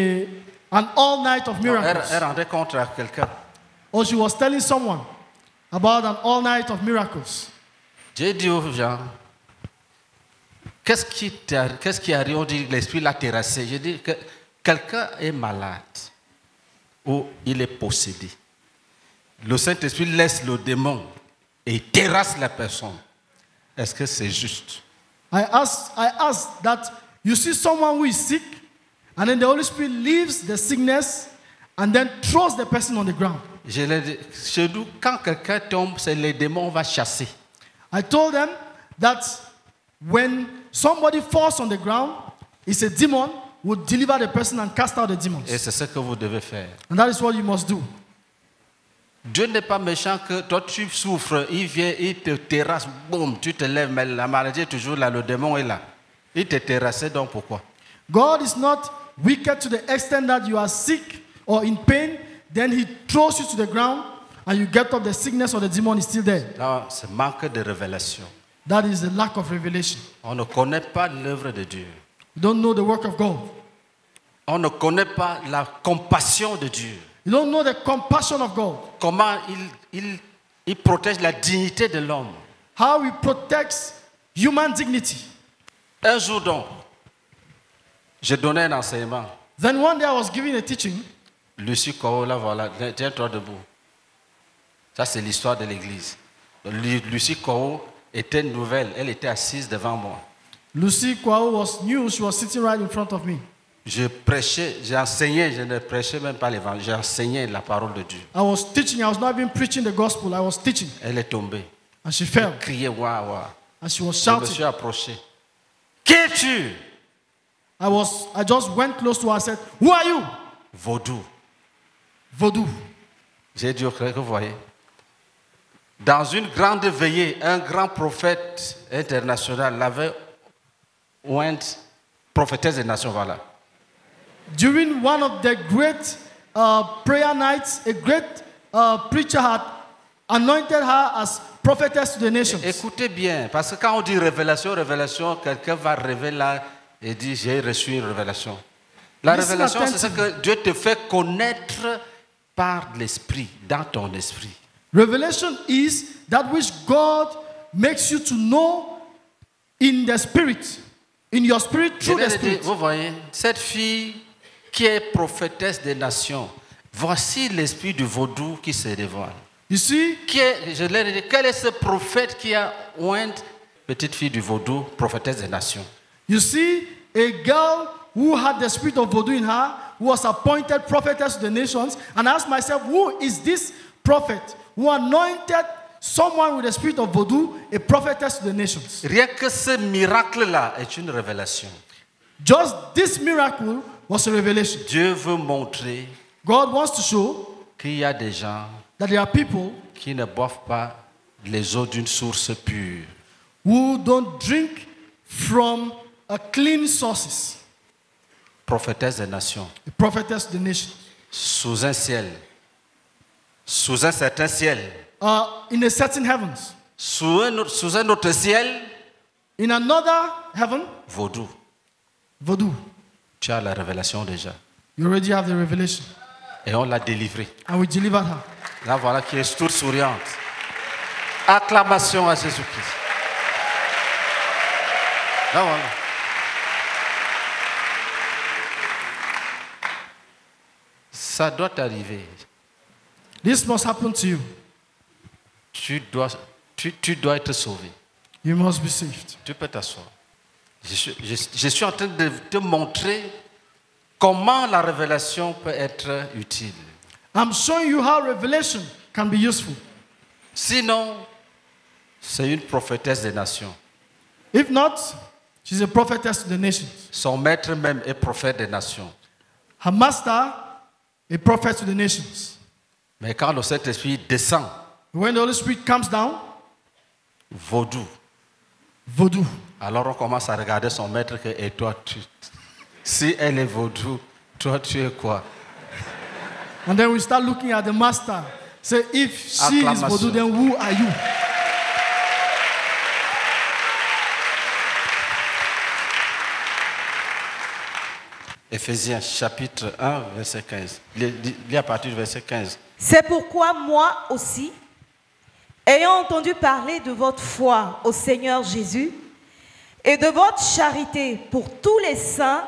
all night of miracles. Elle rendait compte à quelqu'un. Or she was telling someone about an all night of miracles. J'ai dit aux gens, qu'est-ce qui arrive? On dit l'esprit l'a terrassé. J'ai dit que quelqu'un est malade ou il est possédé. Le Saint-Esprit laisse le démon et terrasse la personne. Est-ce que c'est juste? I asked that you see someone who is sick, and then the Holy Spirit leaves the sickness and then throws the person on the ground. Je l'ai dit, chez nous, quand quelqu'un tombe, c'est les démons va chasser. I told them that when somebody falls on the ground, it's a demon who will deliver the person and cast out the demons. Et c'est ce que vous devez faire. And that is what you must do. Dieu n'est pas méchant que toi tu souffres, il vient, il te terrasse, boum, tu te lèves, mais la maladie est toujours là, le démon est là. Il te terrassé, donc pourquoi? God is not wicked to the extent that you are sick or in pain, then he throws you to the ground and you get up, the sickness or the demon is still there. Non, c'est manque de révélation. That is the lack of revelation. On ne connaît pas l'œuvre de Dieu. You don't know the work of God. On ne connaît pas la compassion de Dieu. You don't know the compassion of God. Comment il protège la dignité de l'homme. How he protects human dignity. Un jour donc, je donnais un enseignement. Then one day I was giving a teaching. Lucie Koro, là voilà, tiens-toi debout. Ça c'est l'histoire de l'église. Lucie Koro était nouvelle, elle était assise devant moi. Lucy Kwao was new, she was sitting right in front of me. Je prêchais, j'ai enseigné, je ne prêchais même pas l'évangile, j'ai enseigné la parole de Dieu. I was teaching, I was not even preaching the gospel, I was teaching. Elle est tombée. And she fell. Elle criait, waouh, waouh. And she was Je me shouting. suis approché. Qui es-tu? I just went close to her and said, "Who are you?" Vaudou. Vaudou. J'ai dit, que vous voyez. Dans une grande veillée, un grand prophète international l'avait oint, prophétesse des nations, voilà. During one of the great prayer nights, a great preacher had anointed her as prophetess to the nations. Écoutez bien, parce que quand on dit révélation, quelqu'un va révéler là et dit j'ai reçu une révélation. La Listen révélation, c'est ce attentively. que Dieu te fait connaître par l'esprit, dans ton esprit. Revelation is that which God makes you to know in the spirit, in your spirit, Je through leur the ai dit, spirit. vous voyez, cette fille qui est prophétesse des nations, voici l'esprit du vaudou qui se dévoile. You see, Je leur ai dit, quel est ce prophète qui a oint petite fille du vaudou, prophétesse des nations? you see a girl who had the spirit of voodoo in her, who was appointed prophetess to the nations, and I asked myself, who is this prophet who anointed someone with the spirit of voodoo, a prophetess to the nations? Rien que ce miracle-là est une révélation. Just this miracle was a revelation. Dieu veut montrer God wants to show qu'il y a des gens that there are people qui ne boivent pas les eaux d'une source pure. who don't drink from a clean sources, Prophétesse des nations, a prophetess to the nations. sous un ciel, sous un certain ciel, In a certain heavens. sous un autre ciel, In another heaven, vaudou. voodoo. Tu as la révélation déjà. You already have the revelation. Et on l'a délivrée. And we delivered her. Là, voilà qui est toute souriante. Acclamation à Jésus-Christ. Là, voilà. Ça doit t'arriver. This must happen to you. Tu dois être sauvé. You must be saved. Tu peux t'asseoir. Je suis en train de te montrer comment la révélation peut être utile. I'm showing you how revelation can be useful. Sinon, c'est une prophétesse des nations. If not, she's a prophetess to the nations. Son maître même est prophète des nations. Her master, a prophet to the nations. Mais quand le Saint-Esprit descend, When the Holy Spirit comes down, vaudou, voodoo. alors on commence à regarder son maître que, et toi, si elle est vaudou, toi tu es quoi? And then we start looking at the master. Say, if she is Acclamation. voodoo, then who are you? Éphésiens chapitre 1, verset 15. Lis à partir du verset 15. C'est pourquoi moi aussi, ayant entendu parler de votre foi au Seigneur Jésus et de votre charité pour tous les saints,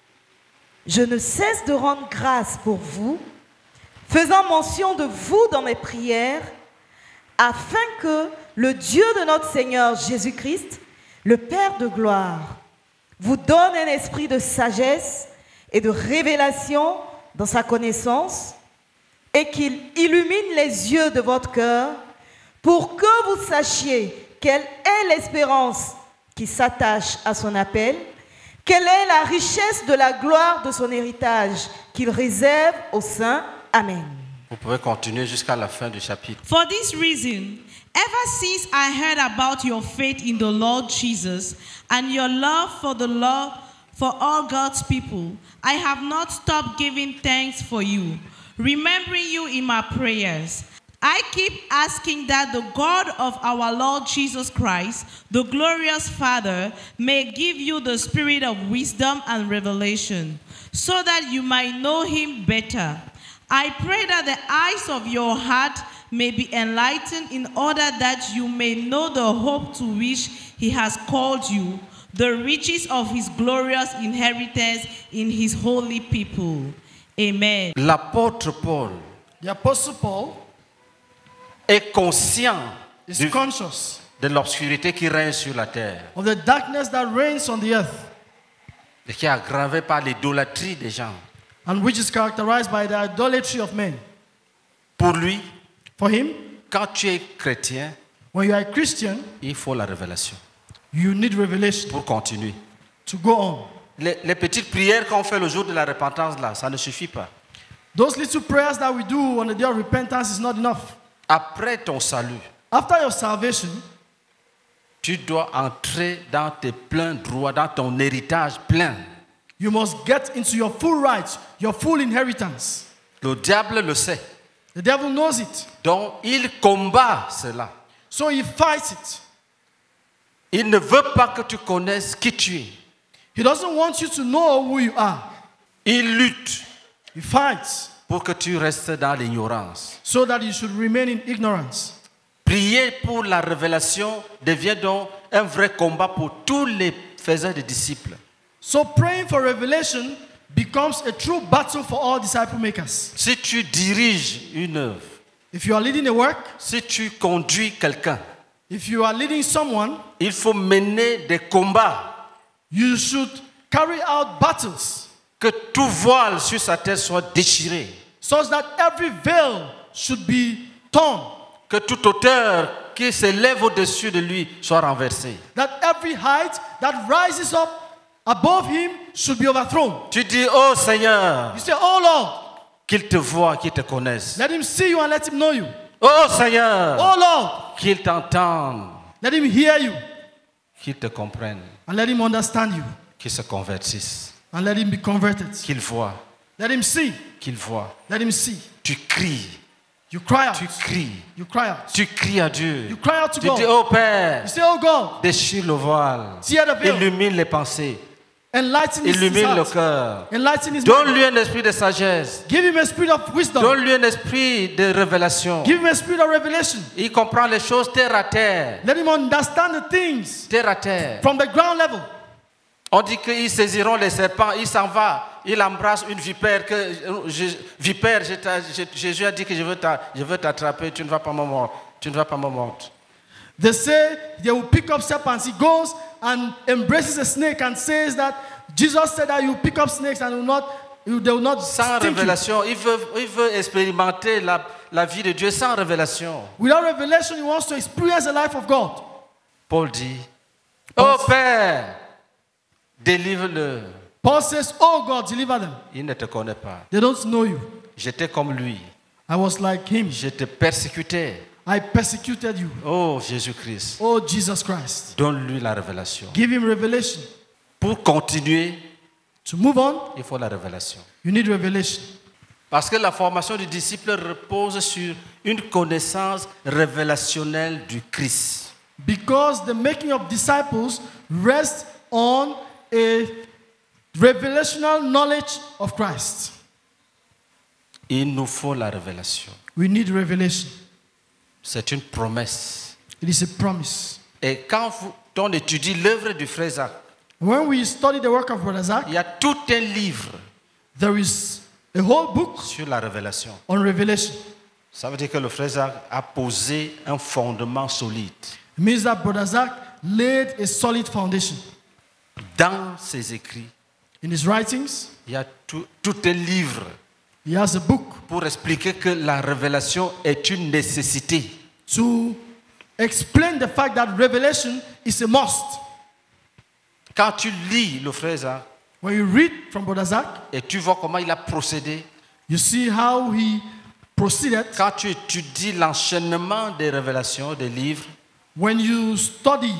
je ne cesse de rendre grâce pour vous, faisant mention de vous dans mes prières, afin que le Dieu de notre Seigneur Jésus-Christ, le Père de gloire, vous donne un esprit de sagesse et de révélation dans sa connaissance, et qu'il illumine les yeux de votre cœur pour que vous sachiez quelle est l'espérance qui s'attache à son appel, quelle est la richesse de la gloire de son héritage qu'il réserve aux saints. Amen. Vous pouvez continuer jusqu'à la fin du chapitre. For this reason, ever since I heard about your faith in the Lord Jesus and your love for all God's people, I have not stopped giving thanks for you, remembering you in my prayers. I keep asking that the God of our Lord Jesus Christ, the glorious Father, may give you the spirit of wisdom and revelation, so that you might know him better. I pray that the eyes of your heart may be enlightened in order that you may know the hope to which he has called you, the riches of his glorious inheritance in his holy people. Amen. L'apôtre Paul The Apostle Paul est conscient is conscious de l'obscurité qui règne sur la terre of the darkness that reigns on the earth et qui est aggravée par l'idolâtrie des gens. and which is characterized by the idolatry of men. Pour lui, For him, quand tu es chrétien, when you are a Christian, il faut la révélation you need revelation pour continuer. to go on. Les petites prières qu'on fait le jour de la repentance, là, ça ne suffit pas. Those little prayers that we do on the day of repentance is not enough. Après ton salut, After your salvation, tu dois entrer dans tes pleins droits, dans ton héritage plein. you must get into your full rights, your full inheritance. Le diable le sait. The devil knows it, Donc, il combat cela. so he fights it. Il ne veut pas que tu connaisses qui tu es. He doesn't want you to know who you are. Il lutte He fights pour que tu restes dans l'ignorance. so that you should remain in ignorance. Prier pour la révélation devient donc un vrai combat pour tous les faiseurs de disciples. So praying for revelation becomes a true battle for all disciple makers. Si tu diriges une œuvre, If you are leading a work, si tu conduis quelqu'un, if you are leading someone, il faut mener des combats. you should carry out battles Que tout voile sur sa tête soit déchiré. such that every veil should be torn, Que toute hauteur qui s'élève au-dessus de lui soit renversée. that every height that rises up above him should be overthrown. Tu dis, oh Seigneur, You say, oh Lord, qu'il te voie, qu'il te connaisse. let him see you and let him know you. Oh Seigneur, Oh Lord, qu'il t'entende, let him hear you qu'il te comprenne, and let him understand you qu'il se convertisse, and let him be converted. qu'il voie, Let him see, qu'il voie. let him see. Tu cries, You cry out. tu cries, You cry out. tu cries à Dieu. You cry out to Tu dis, God. oh Père, You say, oh God, déchire le voile, tear the veil. illumine les pensées, Enlighten his illumine le heart. cœur. Enlighten his mind. Donne-lui un esprit de sagesse. Give him a spirit of wisdom. Donne-lui un esprit de révélation. Give him a spirit of revelation. Il comprend les choses terre à terre. Let him understand the things Terre à terre. from the ground level. On dit qu'ils saisiront les serpents. Il s'en va. Il embrasse une vipère. Vipère, Jésus a dit que je veux t'attraper. Tu ne vas pas me mordre. Tu ne vas pas me mordre. They say they will pick up serpents. He goes and embraces a snake and says that Jesus said that you pick up snakes and they will not Sans sting you. révélation. Il veut expérimenter la vie de Dieu sans révélation. Without revelation, he wants to experience the life of God. Paul dit, Oh Père, délivre-le. Paul says, oh God, deliver them. Il ne te connaît pas. They don't know you. J'étais comme lui. I was like him. Je te persécutais. I persecuted you. Oh Jésus-Christ, Oh Jesus Christ. donne-lui la révélation. Give him revelation. Pour continuer, To move on, il faut la révélation. you need revelation. Parce que la formation du disciple repose sur une connaissance révélationnelle du Christ. Because the making of disciples rests on a revelational knowledge of Christ. Il nous faut la révélation. We need revelation. C'est une promesse. It is a promise. Et quand on étudie l'œuvre du frère Zach, When we study the work of Brother Zach, il y a tout un livre there is a whole book sur la révélation. on revelation. Ça veut dire que le frère Zach a posé un fondement solide It means that Brother Zach laid a solid foundation. dans ses écrits. In his writings, Il y a tout un livre he has a book pour expliquer que la révélation est une nécessité. to explain the fact that revelation is a must. Quand tu lis le frère Zach When you read from Brother Zach, et tu vois comment il a procédé, you see how he proceeded. quand tu étudies l'enchaînement des révélations des livres, When you study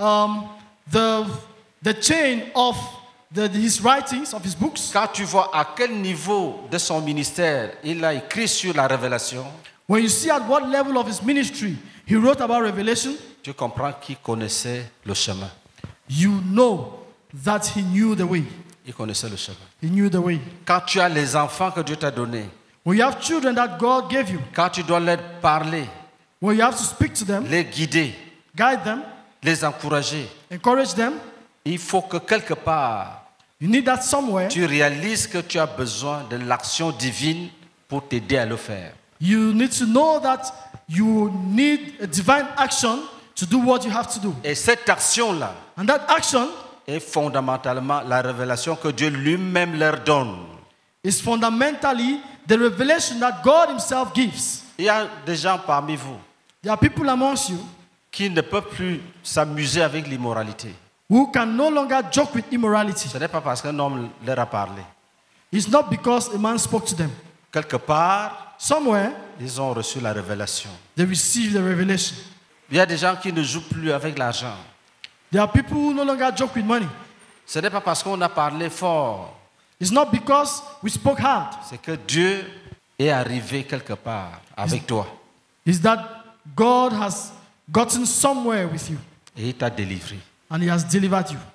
the chain of his writings, of his books, quand tu vois à quel niveau de son ministère il a écrit sur la révélation, when you see at what level of his ministry he wrote about revelation, tu comprends qu'il connaissait le chemin. you know that he knew the way. Il connaissait le chemin. He knew the way. Quand tu as les enfants que Dieu t'a donnés, When you have children that God gave you, quand tu dois leur parler, when you have to speak to them, les guider, guide them, les encourager, encourage them, il faut que quelque part, you need that somewhere. tu réalises que tu as besoin de l'action divine pour t'aider à le faire. You need to know that you need a divine action to do what you have to do. Et cette action-là And that action est fondamentalement la révélation que Dieu lui-même leur donne. is fundamentally the revelation that God himself gives. Il y a des gens parmi vous There are people amongst you qui ne peuvent plus s'amuser avec l'immoralité. who can no longer joke with immorality. Ce n'est pas parce qu'un homme leur a parlé. It's not because a man spoke to them. Quelque part, Somewhere, ils ont reçu la révélation. they received the revelation. Il y a des gens qui ne jouent plus avec l'argent. There are people who no longer joke with money. Ce n'est pas parce qu'on a parlé fort. It's not because we spoke hard. C'est que Dieu est arrivé quelque part avec toi. It's that God has gotten somewhere with you Et il t'a délivré. and he has delivered you.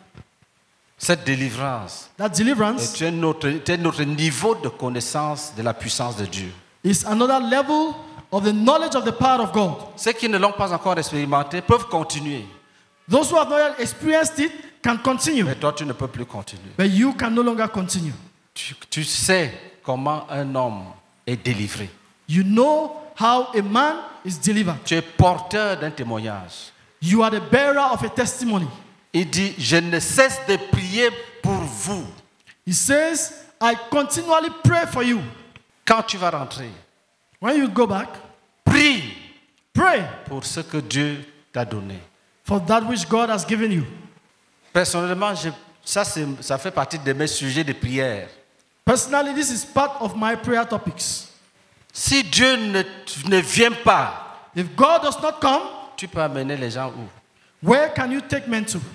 Cette délivrance That deliverance est un autre niveau de connaissance de la puissance de Dieu. is another level of the knowledge of the power of God. Ceux qui ne l'ont pas encore expérimenté peuvent continuer. Those who have not yet experienced it can continue, Mais toi, tu ne peux plus continuer. but you can no longer continue. Tu sais comment un homme est délivré. You know how a man is delivered. Tu es porteur d'un témoignage. You are the bearer of a testimony. Il dit, je ne cesse de prier pour vous. He says, I continually pray for you. Quand tu vas rentrer, When you go back, prie pray pour ce que Dieu t'a donné. for that which God has given you. Personnellement, ça fait partie de mes sujets de prière. Personally, this is part of my prayer topics. Si Dieu ne vient pas, If God does not come, tu peux amener les gens où? where can you take men to?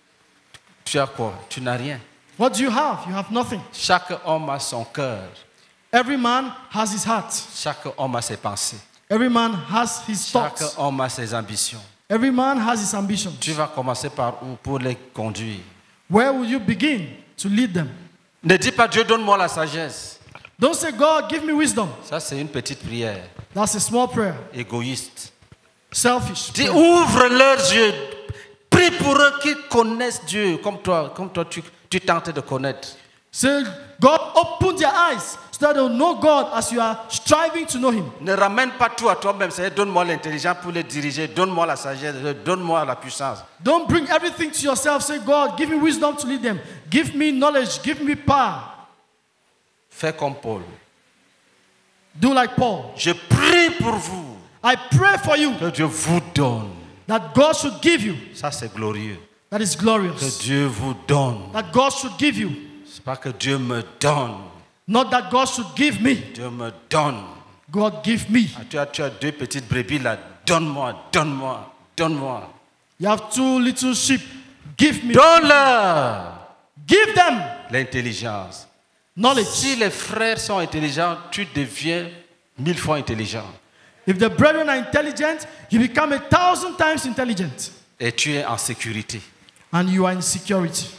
Tu as quoi? Tu n'as rien. What do you have? You have nothing. Chaque homme a son cœur. Every man has his heart. Chaque homme a ses pensées. Every man has his Chaque thoughts. homme a ses ambitions. Every man has his ambitions. Tu vas commencer par où pour les conduire? Where will you begin to lead them? Ne dis pas Dieu donne-moi la sagesse. Don't say, God, give me wisdom. Ça, c'est une petite prière That's a small prayer. égoïste. Selfish. Dis, prayer. ouvre leurs yeux. Prie pour eux qui connaissent Dieu comme toi tu tentes de connaître. Say, God, open their eyes so that they'll know God as you are striving to know Him. Ne ramène pas tout à toi-même. C'est donne-moi l'intelligence pour les diriger. Donne-moi la sagesse. Donne-moi la puissance. Don't bring everything to yourself. Say, God, give me wisdom to lead them. Give me knowledge. Give me power. Fais comme Paul. Do like Paul. Je prie pour vous. I pray for you Que Dieu vous donne. that God should give you. Ça, c'est glorieux. that is Que glorious. Dieu vous donne. That God should give you. C'est pas que Dieu me donne. Not that God should give me. Dieu me donne. God give me. Ah, tu as deux petites brebis là. Donne-moi, donne-moi, donne-moi. You have 2 little sheep. Give me. Donne-leur Give them l'intelligence. knowledge. Si les frères sont intelligents, tu deviens 1000 fois intelligent. If the brethren are intelligent, you become 1,000 times intelligent. Et tu es en sécurité. And you are in security.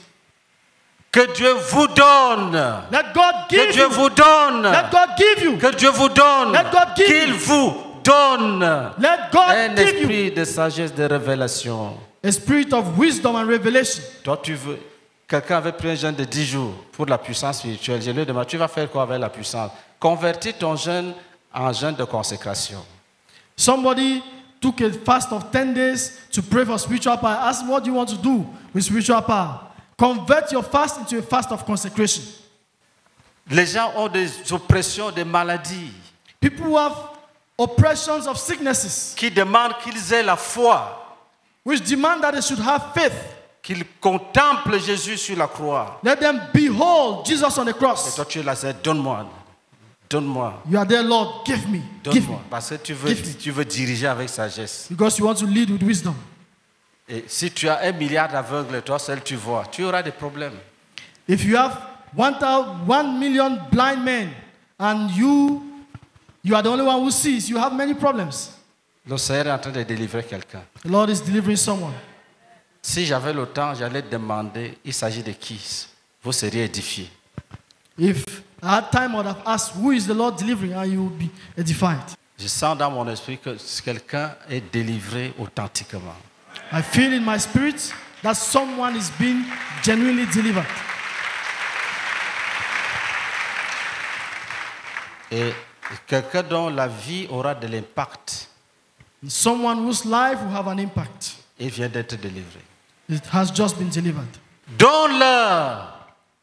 Que Dieu vous donne. Let God Que give Dieu you. vous donne. Let God give you. Que Dieu vous donne. Let God give Qu'il you. vous donne Let God un give you esprit de sagesse, de révélation. a spirit of wisdom and revelation. Toi, tu veux. Quelqu'un avait pris un jeûne de 10 jours pour la puissance spirituelle. Je lui ai demandé, tu vas faire quoi avec la puissance? Convertis ton jeûne en jeûne de consécration. Somebody took a fast of 10 days to pray for spiritual power. Ask, what do you want to do with spiritual power? Convert your fast into a fast of consecration. Les gens ont des oppressions, des maladies People who have oppressions of sicknesses, qui demandent qu'ils aient la foi, which demand that they should have faith. qu'ils contemplent Jésus sur la croix. Let them behold Jesus on the Et cross. toi, tu es là, c'est donne-moi, donne-moi, You are there, Lord, give me, give me. donne-moi. Parce que Give me. tu veux diriger avec sagesse. Because you want to lead with wisdom. Et si tu as 1 milliard d'aveugles, toi seul tu vois, tu auras des problèmes. If you have 1 million blind men and you are the only one who sees, you have many problems. Le Seigneur est en train de délivrer quelqu'un. The Lord is delivering someone. Si j'avais le temps, j'allais demander, il s'agit de qui? Vous seriez édifiés. If I had time, I would have asked, who is the Lord delivering? And you would be edified. Je sens dans mon esprit que quelqu'un est délivré authentiquement. I feel in my spirit that someone is being genuinely delivered. Et quelqu'un dont la vie aura de l'impact, Someone whose life will have an impact. il vient d'être délivré. It has just been delivered. Donne-leur,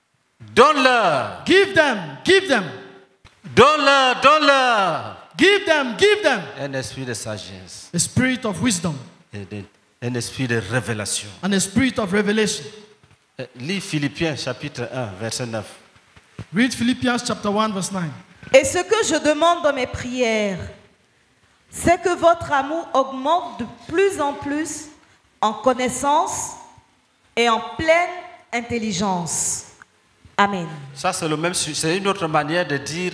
donne-leur, Give them, give them, donne-leur, donne-leur give them, give them un esprit de sagesse a spirit of wisdom et un esprit de révélation. and a spirit of revelation. Lis Philippiens chapitre 1, verset 9. Read Philippians chapter 1, verse 9. Et ce que je demande dans mes prières, c'est que votre amour augmente de plus en plus en connaissance et en pleine intelligence. Amen. Ça, c'est une autre manière de dire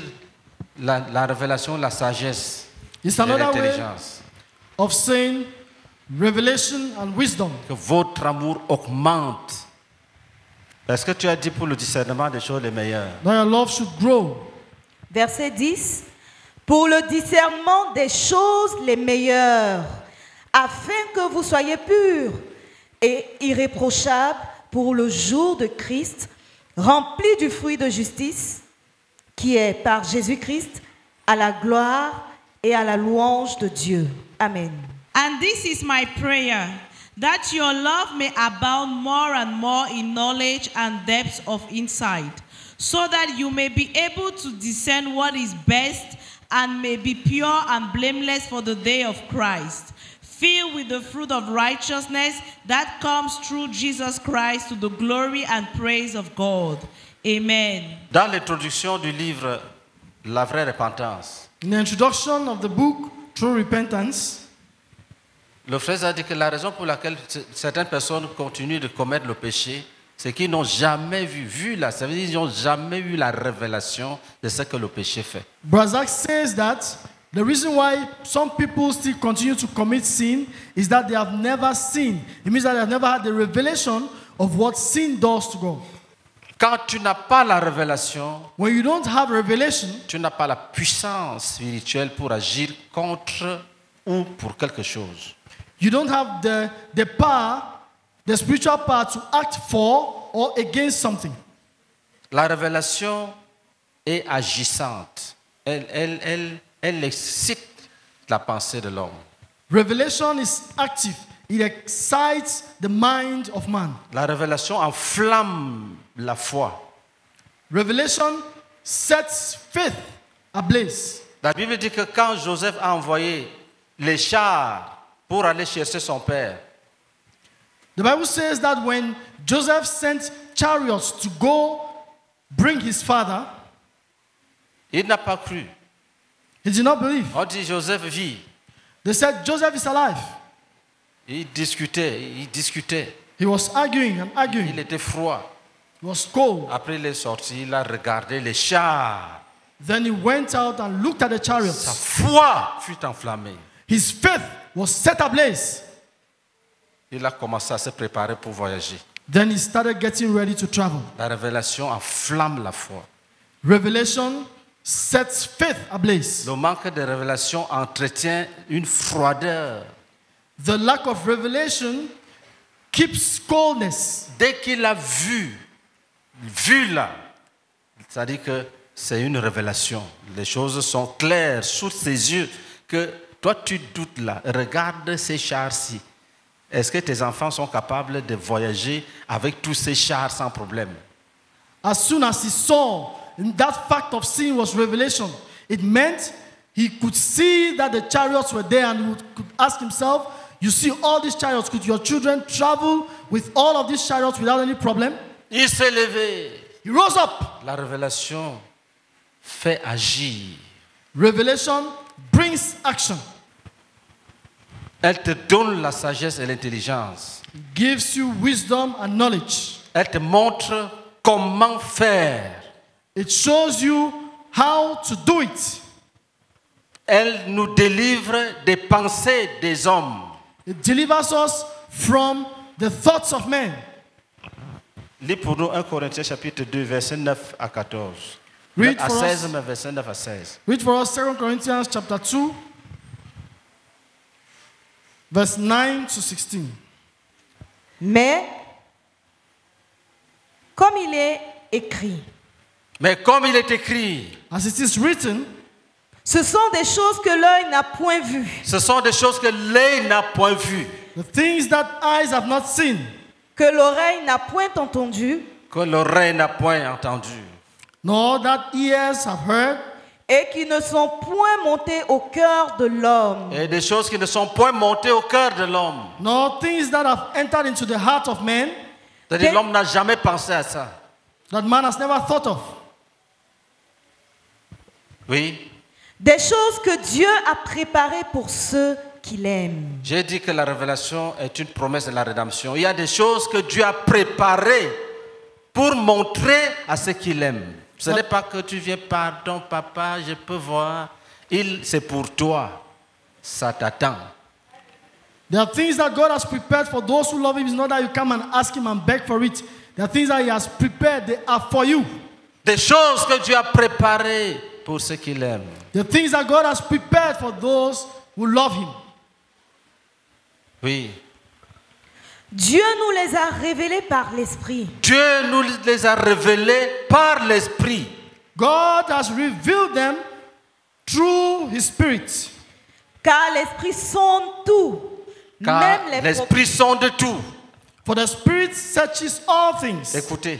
la révélation, la sagesse It's et another way l'intelligence. of saying revelation and wisdom. Que votre amour augmente. Est-ce que tu as dit pour le discernement des choses les meilleures? That your love should grow. Verset 10. Pour le discernement des choses les meilleures, afin que vous soyez purs et irréprochables pour le jour de Christ, remplis du fruit de justice, qui est par Jésus-Christ, à la gloire et à la louange de Dieu. Amen. And this is my prayer, that your love may abound more and more in knowledge and depth of insight, so that you may be able to discern what is best and may be pure and blameless for the day of Christ, filled with the fruit of righteousness that comes through Jesus Christ to the glory and praise of God. Amen. Dans l'introduction du livre La vraie repentance, In the introduction of the book, True Repentance, le frère a dit que la raison pour laquelle certaines personnes continuent de commettre le péché, c'est qu'ils n'ont jamais vu là, ça veut dire qu'ils n'ont jamais eu la révélation de ce que le péché fait. Brazak says that the reason why some people still continue to commit sin is that they have never seen. It means that they have never had the revelation of what sin does to God. Quand tu n'as pas la révélation, When you don't have revelation, tu n'as pas la puissance spirituelle pour agir contre ou pour quelque chose. you don't have the power, the spiritual power to act for or against something. La révélation est agissante. Elle excite la pensée de l'homme. Revelation is active. It excites the mind of man. La révélation enflamme la foi. Revelation sets faith ablaze. La Bible dit que quand Joseph a envoyé les chars pour aller chercher son père, The Bible says that when Joseph sent chariots to go bring his father, il n'a pas cru. he did not believe. On dit Joseph vit. They said Joseph is alive. Il discutait. He was arguing and Il arguing. était froid. It was cold. Après il est sorti, il a regardé les chars. Then he went out and looked at the Sa chariots. foi fut enflammée. His faith was set ablaze. Il a commencé à se préparer pour voyager. Then he started getting ready to travel. La révélation enflamme la foi. Revelation sets faith ablaze. Le manque de révélation entretient une froideur. The lack of revelation keeps coldness. Dès qu'il a vu là, c'est-à-dire que c'est une révélation. Les choses sont claires sous ses yeux. Que toi, tu doutes là. Regarde ces chars-ci. Est-ce que tes enfants sont capables de voyager avec tous ces chars sans problème? As soon as he saw, that fact of seeing was revelation. It meant he could see that the chariots were there and he could ask himself, you see all these chariots, could your children travel with all of these chariots without any problem? Il s'est levé. He rose up. La révélation fait agir. Revelation brings action. Elle te donne la sagesse et l'intelligence. It gives you wisdom and knowledge. Elle te montre comment faire. It shows you how to do it. Elle nous délivre des pensées des hommes. It delivers us from the thoughts of men. Lis pour nous 1 Corinthiens chapitre 2, versets 9 à 14. Read À for 16, us. mais verset 9 à 16. Read for us 2 Corinthians chapter 2, verse 9 to 16. Mais, comme il est écrit, Mais comme il est écrit, As it is written, ce sont des choses que l'œil n'a point vues, ce sont des choses que l'œil n'a point vues, the things that eyes have not seen, que l'oreille n'a point entendues, que l'oreille n'a point entendues, nor that ears have heard, et qui ne sont point montées au cœur de l'homme. et des choses qui ne sont point montées au cœur de l'homme. nor things that have entered into the heart of man, C'est-à-dire l'homme n'a jamais pensé à ça. that man has never thought of. Oui, Des choses que Dieu a préparées pour ceux qu'il aime. j'ai dit que la révélation est une promesse de la rédemption. Il y a des choses que Dieu a préparées pour montrer à ceux qu'il aime. Ce n'est pas que tu viens, pardon papa, je peux voir. C'est pour toi. Ça t'attend. There are things that God has prepared for those who love Him. It's not that you come and ask Him and beg for it. There are things that He has prepared. They are for you. Des choses que Dieu a préparées pour ceux qu'il aime. The things that God has prepared for those who love Him. Oui. Dieu nous les a révélées par l'Esprit. Dieu nous les a révélés par l'Esprit. God has revealed them through His Spirit. Car l'Esprit sonde tout, Car même les l'Esprit sonde tout. For the Spirit searches all things. Écoutez.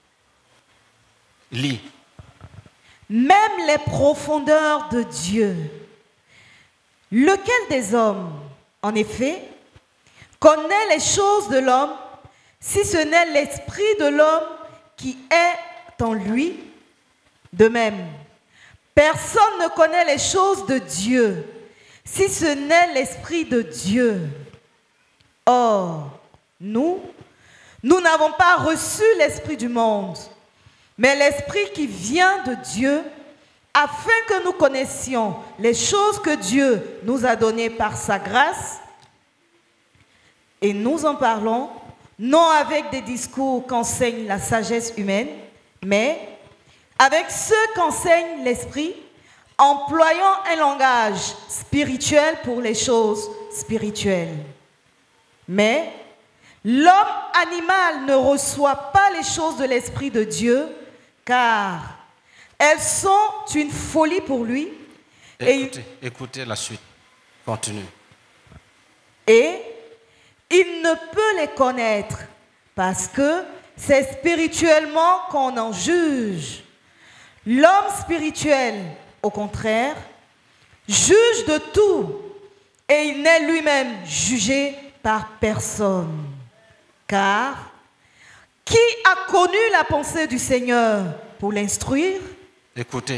Lis. même les profondeurs de Dieu. Lequel des hommes, en effet, connaît les choses de l'homme, si ce n'est l'esprit de l'homme qui est en lui? De même, personne ne connaît les choses de Dieu, si ce n'est l'esprit de Dieu. Or, nous n'avons pas reçu l'esprit du monde, mais l'esprit qui vient de Dieu, afin que nous connaissions les choses que Dieu nous a données par sa grâce. Et nous en parlons, non avec des discours qu'enseigne la sagesse humaine, mais avec ceux qu'enseigne l'esprit, employant un langage spirituel pour les choses spirituelles. Mais l'homme animal ne reçoit pas les choses de l'esprit de Dieu, car elles sont une folie pour lui. Écoutez la suite. Continue. Et il ne peut les connaître parce que c'est spirituellement qu'on en juge. L'homme spirituel, au contraire, juge de tout et il n'est lui-même jugé par personne. Car qui a connu la pensée du Seigneur pour l'instruire? Écoutez,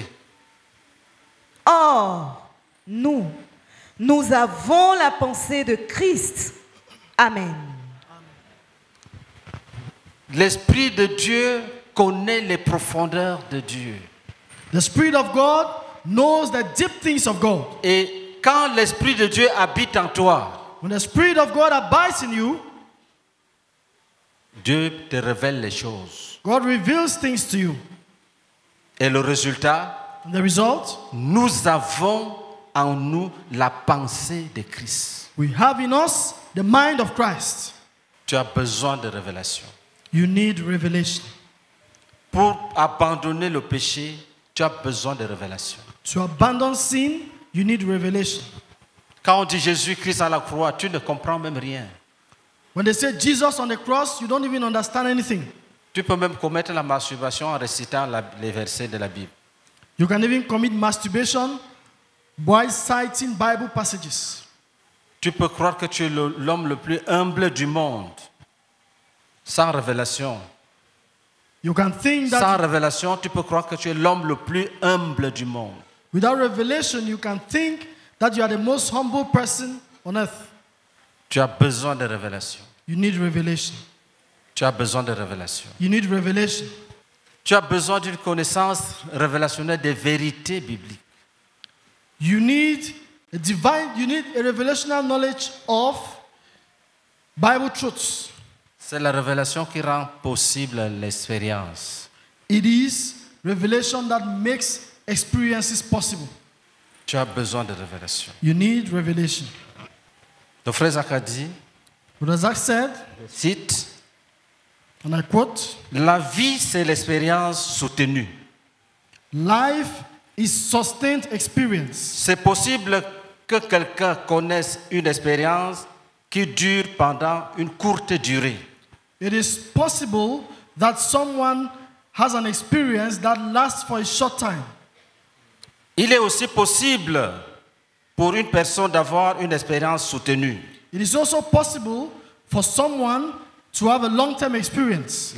Or, nous avons la pensée de Christ. Amen. l'Esprit de Dieu connaît les profondeurs de Dieu. The Spirit of God knows the deep things of God. Et quand l'Esprit de Dieu habite en toi, When the Spirit of God abides in you, Dieu te révèle les choses. God reveals things to you. Et le résultat, And the result, nous avons en nous la pensée de Christ. we have in us the mind of Christ. Tu as besoin de révélation. You need revelation. Pour abandonner le péché, tu as besoin de révélation. To abandon sin, you need revelation. Quand on dit Jésus-Christ à la croix, tu ne comprends même rien. When they say Jesus on the cross, you don't even understand anything. Tu peux même commettre la masturbation en récitant les versets de la Bible. You can even commit masturbation by citing Bible passages. Tu peux croire que tu es l'homme le plus humble du monde. Sans révélation. You can think Sans that révélation, tu peux croire que tu es l'homme le plus humble du monde. without revelation, you can think that you are the most humble person on earth. Tu as besoin de révélation. You need revelation. Tu as besoin de révélation. You need revelation. Tu as besoin d'une connaissance révélationnelle des vérités bibliques. You need a revelational knowledge of Bible truths. C'est la révélation qui rend possible l'expérience. It is revelation that makes experiences possible. Tu as besoin de révélation. You need revelation. Le frère Zach a dit, Brother Zach said, je cite, and I quote, la vie c'est l'expérience soutenue. life is sustained experience. C'est possible que quelqu'un connaisse une expérience qui dure pendant une courte durée. It is possible that someone has an experience that lasts for a short time. Il est aussi possible pour une personne d'avoir une expérience soutenue. It is also possible for someone to have a long-term experience.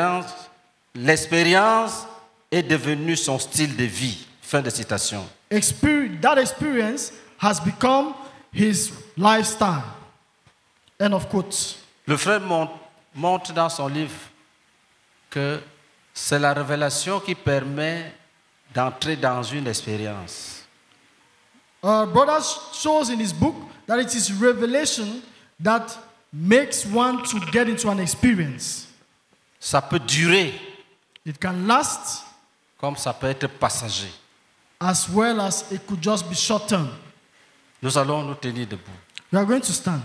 L'expérience est devenue son style de vie. Fin de citation. That experience has become his lifestyle. End of quote. Le frère montre dans son livre que c'est la révélation qui permet d'entrer dans une expérience. Brother shows in his book that it is revelation that makes one to get into an experience. Ça peut durer It can last comme ça peut être passager. as well as it could just be short term. Nous allons nous tenir debout. We are going to stand.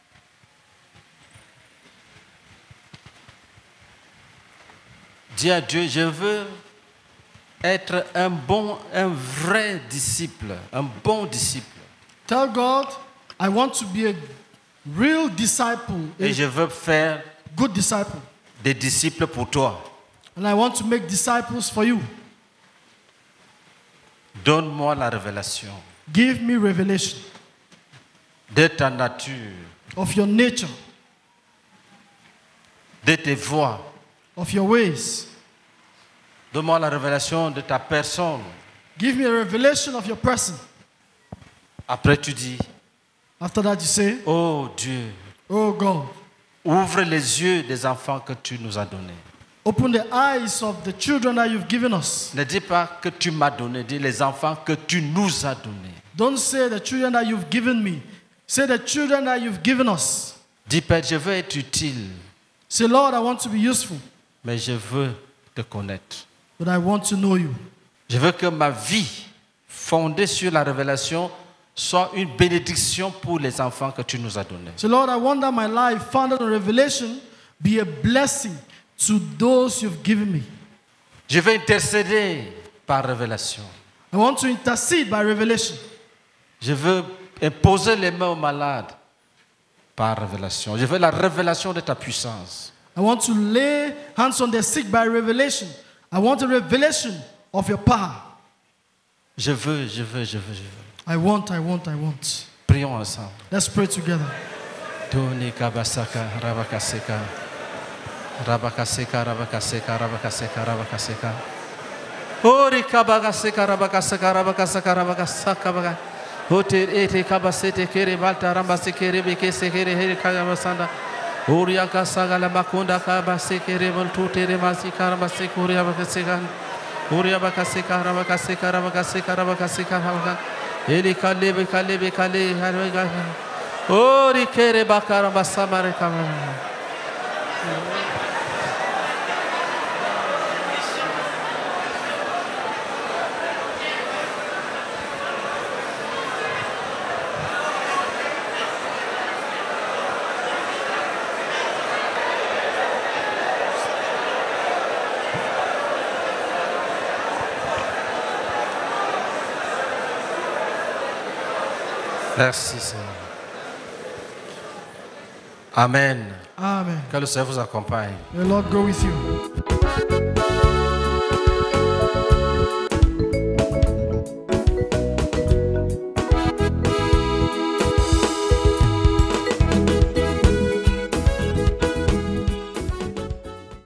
Dis à Dieu, je veux être un vrai disciple, un bon disciple. Tell God, I want to be a real disciple, Et je veux faire good disciple. des disciples pour toi. And I want to make disciples for you. Donne-moi la révélation Give me revelation de ta nature, of your nature, de tes voies. of your ways. Donne-moi la révélation de ta personne. Give me a revelation of your person. Après, tu dis, After that, you say, oh Dieu, oh God, ouvre les yeux des enfants que tu nous as donnés. open the eyes of the children that you've given us. Ne dis pas que tu m'as donné, dis les enfants que tu nous as donnés. Don't say the children that you've given me. Say the children that you've given us. Dis Père, je veux être utile, Say, Lord, I want to be useful, mais je veux te connaître. but I want to know you. Je veux que ma vie, fondée sur la révélation, soit une bénédiction pour les enfants que tu nous as donnés. Say, Lord, I want that my life founded on revelation be a blessing to those you've given me. Je veux intercéder par révélation. I want to intercede by revelation. Je veux imposer les mains aux malades par révélation. Je veux la révélation de ta puissance. I want to lay hands on the sick by revelation. I want a revelation of your power. Je veux. I want. Prions ensemble. Let's pray together. Toni kabasaka rabakaseka. Rabakaseka, rabakaseka, rabakaseka, rabakaseka. Ori kabakaseka, rabakaseka, rabakaseka, rabakasaka, baga. Hote ete kabasete kere balta rambase kere bekese kere here kagabasanda. Ori akasaga la makunda kabase kere voltute remasi karabase kuri abakaseka. Ori abakaseka, rabakaseka, rabakaseka, rabakaseka, rabakaseka. Eli kalebe kalebe kale harega. Ori kere bakara basamare kamara. Merci Seigneur. Amen. Amen. Que le Seigneur vous accompagne. The Lord go with you.